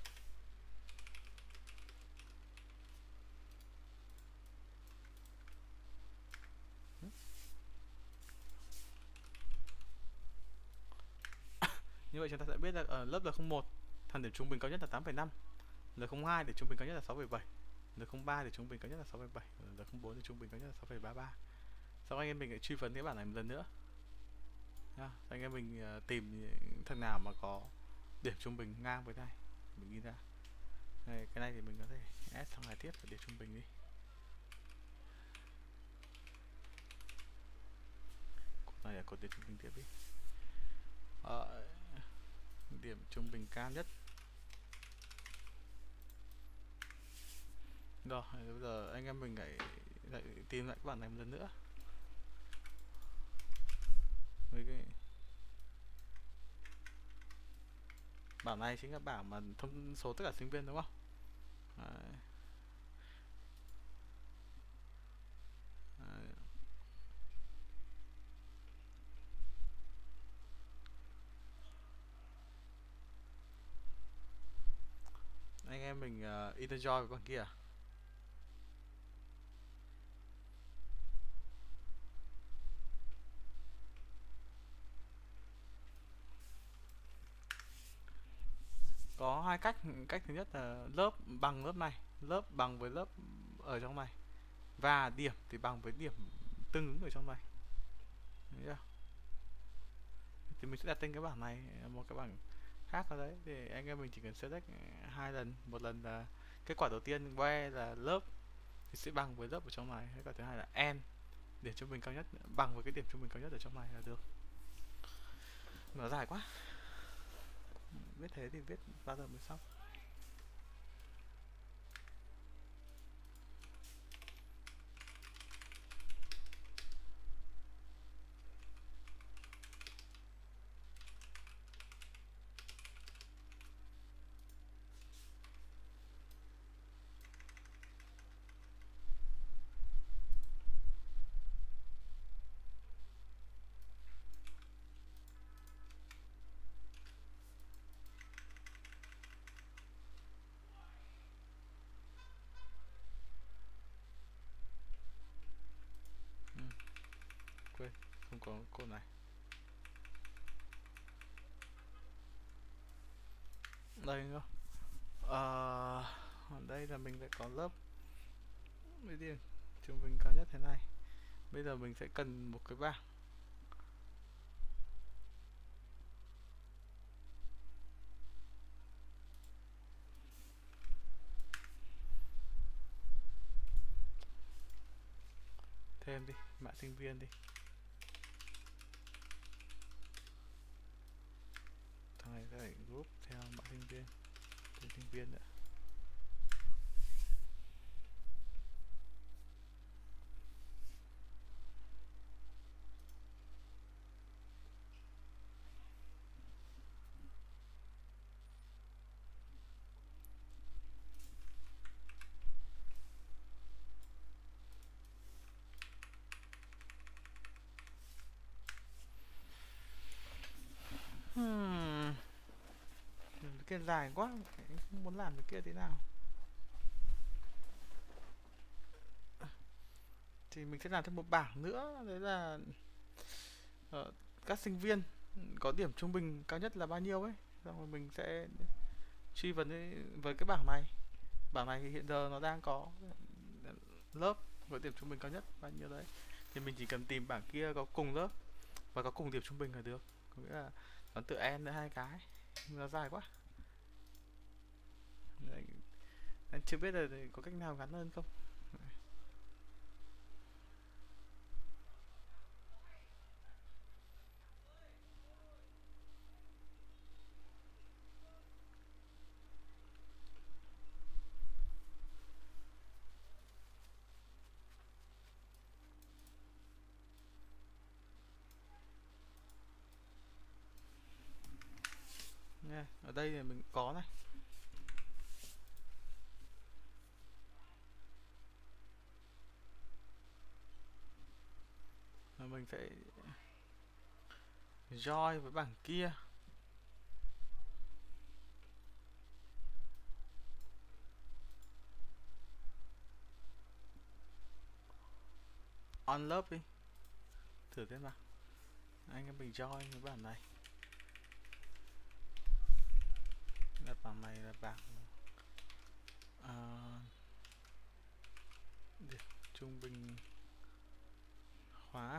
Như vậy chúng ta sẽ biết là ở lớp L01 thằng điểm trung bình cao nhất là 8,5, L02 điểm trung bình cao nhất là 6,7, L03 điểm trung bình cao nhất là 6,7, L04 điểm trung bình cao nhất là 6,33. Sau anh em mình lại truy vấn cái bảng này một lần nữa. Anh em mình tìm thằng nào mà có điểm trung bình ngang với này mình ghi ra. Đây, cái này thì mình có thể add thằng này tiếp để điểm trung bình đi. Cột này là cột điểm trung bình tiếp đi. Điểm trung bình cao nhất. Rồi, bây giờ anh em mình lại tìm lại cái bảng này một lần nữa. Với cái bảng này chính là bảng mà thông số tất cả sinh viên, đúng không? Đấy. em mình Interjoy với con kia. Có hai cách. Cách thứ nhất là lớp bằng lớp này, lớp bằng với lớp ở trong này, và điểm thì bằng với điểm tương ứng ở trong này. Thấy chưa? Thì mình sẽ đặt tên cái bảng này một cái bảng khác ở đấy, thì anh em mình chỉ cần select hai lần. Một lần là kết quả đầu tiên where là lớp thì sẽ bằng với lớp ở trong này, kết quả thứ hai là n, điểm trung bình cao nhất bằng với cái điểm trung bình cao nhất ở trong này là được. Nó dài quá, viết thế thì viết bao giờ mới xong. Quên, không có code này. Đây cơ. Ở đây là mình sẽ có lớp với điểm trung bình cao nhất thế này. Bây giờ mình sẽ cần một cái bảng. Thêm đi, mã sinh viên đi. Thằng này sẽ phải group theo mã sinh viên, thêm sinh viên nữa. Cái dài quá, không muốn làm cái kia thế nào. Thì mình sẽ làm thêm một bảng nữa, đấy là các sinh viên có điểm trung bình cao nhất là bao nhiêu ấy, xong rồi mình sẽ truy vấn với cái bảng này. Bảng này thì hiện giờ nó đang có lớp với điểm trung bình cao nhất bao nhiêu đấy, thì mình chỉ cần tìm bảng kia có cùng lớp và có cùng điểm trung bình là được. Có nghĩa là nó tự n nữa hai cái, nó dài quá. Anh chưa biết là có cách nào ngắn hơn không. Nha, ở đây thì mình có này. Mình sẽ join với bảng kia. On lớp đi, thử thế nào. Anh em mình join với bảng này. Là bảng này là bảng điểm trung bình khóa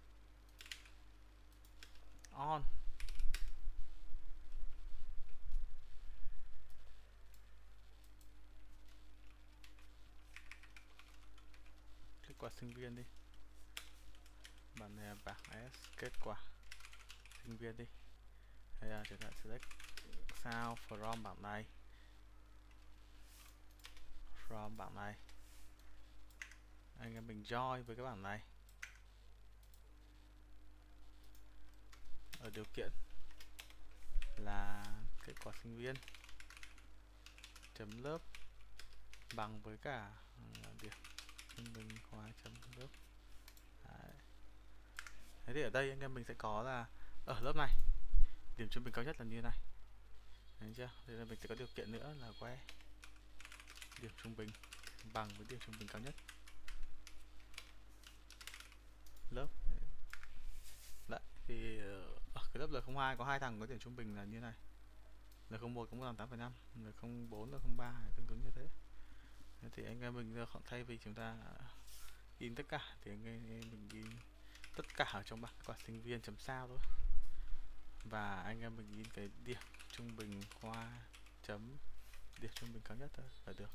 on. Kết quả sinh viên đi. Bảng này là bảng S kết quả sinh viên đi. Hay là chúng ta select sao from bảng này, from bảng này. Anh em mình join với cái bảng này. Ở điều kiện là kết quả sinh viên chấm lớp bằng với cả điểm trung bình khóa chấm lớp. Đấy. Thế thì ở đây anh em mình sẽ có là ở lớp này điểm trung bình cao nhất là như này. Thấy chưa? Đây là mình sẽ có điều kiện nữa là que điểm trung bình bằng với điểm trung bình cao nhất lớp. Đấy thì cái lớp L02 có 2 thằng có điểm trung bình là như này. L01 cũng là 8,5, L04, L03 tương ứng như thế. Thì anh em mình thay vì chúng ta in tất cả thì anh em mình in tất cả ở trong bảng kết quả sinh viên chấm sao thôi, và anh em mình in cái điểm trung bình khoa chấm điểm trung bình cao nhất thôi là được.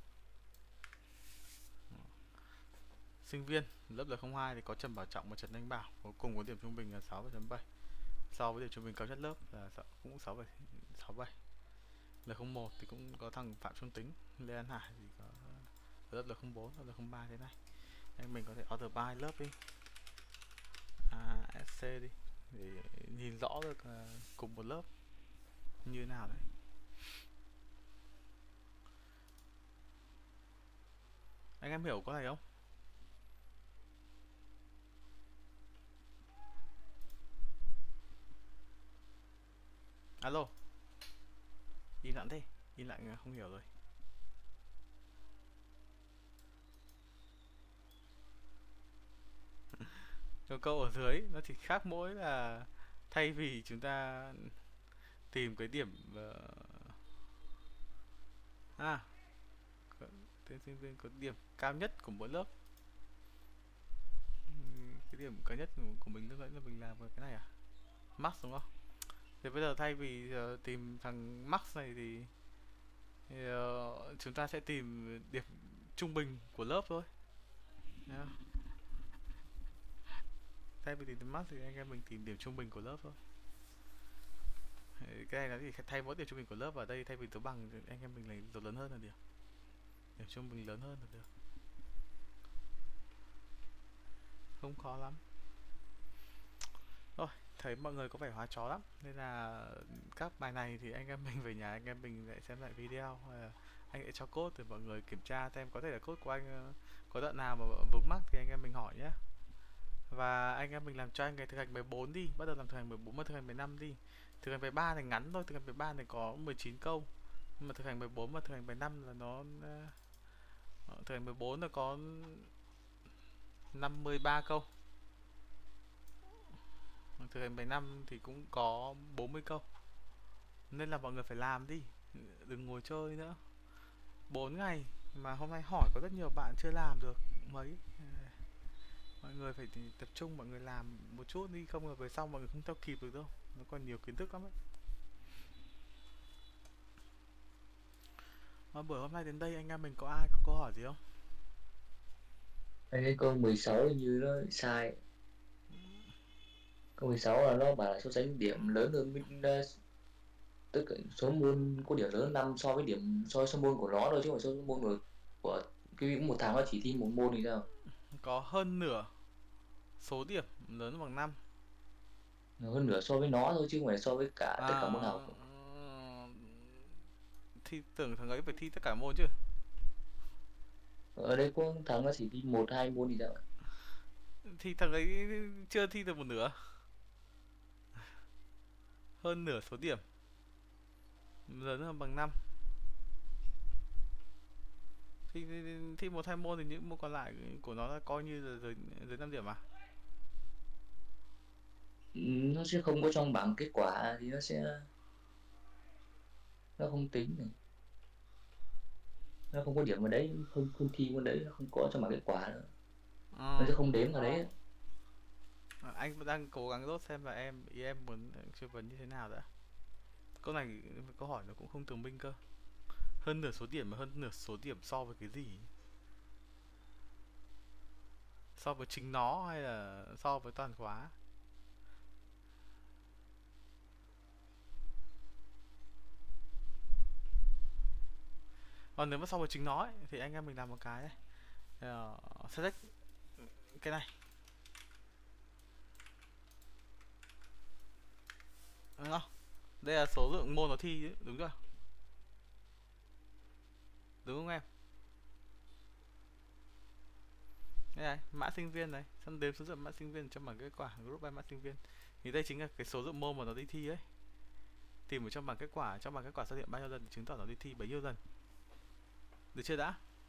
Sinh viên lớp L02 thì có Trần Bảo Trọng và Trần Anh Bảo, cuối cùng có điểm trung bình là 6,7, so với điểm trung bình cao nhất lớp là cũng 6,67. L01 thì cũng có thằng Phạm Xuân Tính, Lê An Hải thì có lớp L04 và L03 thế này. Anh mình có thể order by lớp đi, SC đi, để nhìn rõ được cùng một lớp như nào đấy. Anh em hiểu có này không? Alo, im lặng thế, im lặng không hiểu rồi. Có câu ở dưới nó chỉ khác mỗi là thay vì chúng ta tìm cái điểm tên sinh viên có điểm cao nhất của mỗi lớp. Cái điểm cao nhất của mình lúc nãy là mình làm cái này à, max đúng không? Thì bây giờ thay vì tìm thằng max này thì chúng ta sẽ tìm điểm trung bình của lớp thôi. Thay vì tìm max thì anh em mình tìm điểm trung bình của lớp thôi. Cái này là thì thay mỗi điểm trung bình của lớp vào đây, thay vì số bằng thì anh em mình lấy số lớn hơn là điểm trung bình lớn hơn là được. Không khó lắm. Rồi, thấy mọi người có vẻ hóa chó lắm, nên là các bài này thì anh em mình về nhà anh em mình lại xem lại video, hay là anh sẽ cho code để mọi người kiểm tra xem có thể là code của anh có đoạn nào mà vướng mắc thì anh em mình hỏi nhé. Và anh em mình làm cho anh cái thực hành 14 đi, bắt đầu làm thực hành 14 và thực hành 15 đi. Thực hành 13 này ngắn thôi, thực hành 13 này có 19 câu. Nhưng mà thực hành 14 và thực hành 15 là nó thực hành 14 là có 53 câu. Thực hành 15 thì cũng có 40 câu. Nên là mọi người phải làm đi, đừng ngồi chơi nữa. 4 ngày mà hôm nay hỏi có rất nhiều bạn chưa làm được mấy. Mọi người phải tập trung, mọi người làm một chút đi, không là về sau mọi người không theo kịp được đâu. Nó còn nhiều kiến thức lắm ấy. Buổi hôm nay đến đây anh em mình có ai có câu hỏi gì không? Anh cái câu 16 như nó sai. Câu 16 là nó bảo là so sánh điểm lớn hơn tất cả số môn có điểm lớn hơn 5 so với điểm so với môn của nó thôi, chứ không phải số môn của cái một tháng nó chỉ thi một môn thì sao? Có hơn nửa số điểm lớn bằng 5. Hơn nửa so với nó thôi chứ không phải so với cả tất cả môn học. Thì tưởng thằng ấy phải thi tất cả môn chứ. Ở đây có thằng nó chỉ thi 1-2 môn thì sao? Thì thằng ấy chưa thi được một nửa. Hơn nửa số điểm lớn hơn bằng 5. Thì thi 1-2 môn thì những môn còn lại của nó là coi như là dưới 5 điểm à? Nó sẽ không có trong bảng kết quả thì nó không tính này. Nó không có điểm vào đấy, không thi vào đấy, nó không có trong bảng kết quả nữa. Nó sẽ không đếm vào đấy. Anh đang cố gắng lốt xem là ý em muốn tư vấn như thế nào đã. Câu này câu hỏi nó cũng không tường minh cơ. Hơn nửa số điểm mà hơn nửa số điểm so với cái gì? So với chính nó hay là so với toàn khóa? Còn nếu mà so với chính nó ấy, thì anh em mình làm một cái này. Select cái này. Đúng không? Đây là số lượng môn nó thi ấy, đúng chưa? Đúng không em? Đây này, mã sinh viên này, xong đếm số lượng mã sinh viên trong bảng kết quả group by mã sinh viên. Thì đây chính là cái số lượng môn mà nó đi thi ấy. Tìm ở trong bảng kết quả xuất hiện bao nhiêu lần thì chứng tỏ nó đi thi bấy nhiêu lần. Được chưa đã?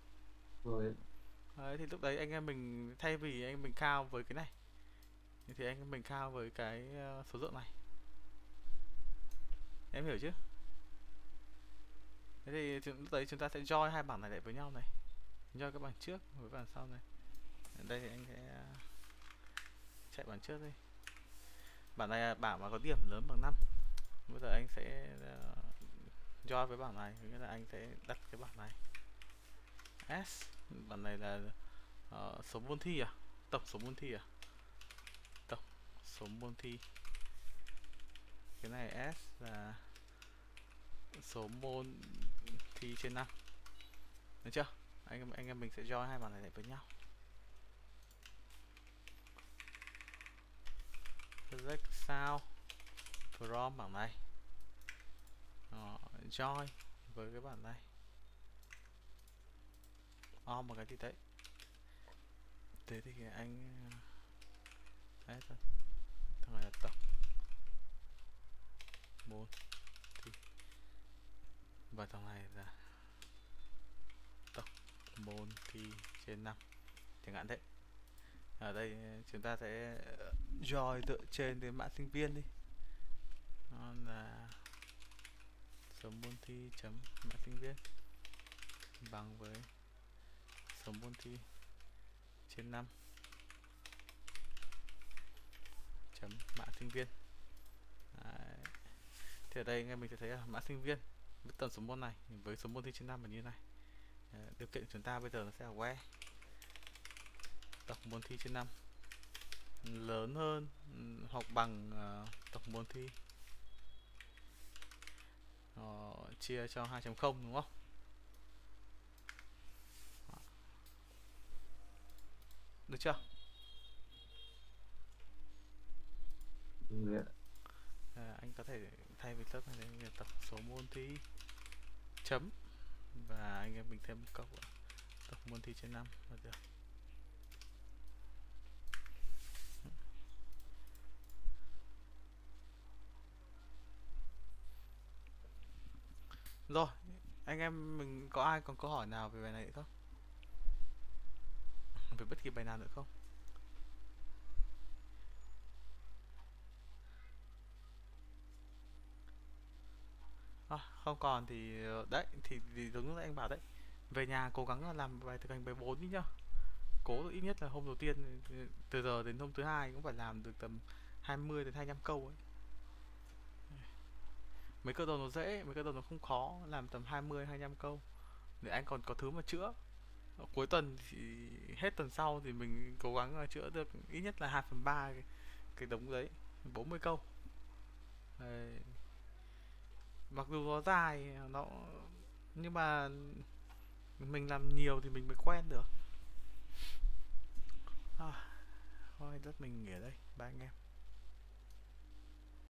Rồi Đấy, thì lúc đấy anh em mình thay vì anh em mình cao với cái này thì anh em mình cao với cái số lượng này. Em hiểu chứ? Thế thì lúc đấy chúng ta sẽ join hai bảng này lại với nhau này. Join các bảng trước với bảng sau này. Ở đây thì anh sẽ chạy bảng trước đi. Bảng này là bảng mà có điểm lớn bằng 5. Bây giờ anh sẽ join với bảng này, nghĩa là anh sẽ đặt cái bảng này. S, bảng này là số môn thi à? Tổng số môn thi à? Tổng số môn thi. Cái này S là số môn thi trên 5. Được chưa? Anh em mình sẽ join hai bảng này lại với nhau. Select sao from bảng này. Join với cái bảng này. Một cái gì đấy. Thế thì anh đấy thôi. Thằng này là tổng môn thi. Và thằng này là tổng môn thi trên 5 chẳng hạn thế. Ở đây chúng ta sẽ join dựa trên cái mã sinh viên đi. Nó là số môn thi chấm mã sinh viên bằng với số môn thi trên 5 chấm mã sinh viên. Đấy. Thì ở đây anh em mình sẽ thấy là mã sinh viên với tần số môn này với số môn thi trên 5 là như này. Điều kiện của chúng ta bây giờ nó sẽ là where tổng môn thi trên 5 lớn hơn hoặc bằng tổng môn thi chia cho 2.0 đúng không? Được chưa? Anh có thể thay vì lớp này là tổng số môn thi chấm và anh em mình thêm một câu tổng môn thi trên 5 là được. Rồi, anh em mình có ai còn câu hỏi nào về bài này nữa không? Về bất kỳ bài nào nữa không? Không còn thì đấy thì giống như anh bảo đấy, về nhà cố gắng là làm bài thực hành bài 4 đi nhá. Cố ít nhất là hôm đầu tiên từ giờ đến hôm thứ hai cũng phải làm được tầm 20 đến 25 câu ấy. Mấy câu đầu nó dễ, mấy câu đầu nó không khó, làm tầm 20 25 câu để anh còn có thứ mà chữa. Cuối tuần thì hết tuần sau thì mình cố gắng là chữa được ít nhất là 2/3 cái đống đấy, 40 câu. Đấy. Mặc dù nó dài nó nhưng mà mình làm nhiều thì mình mới quen được. Thôi rất mình nghỉ ở đây, bye anh em.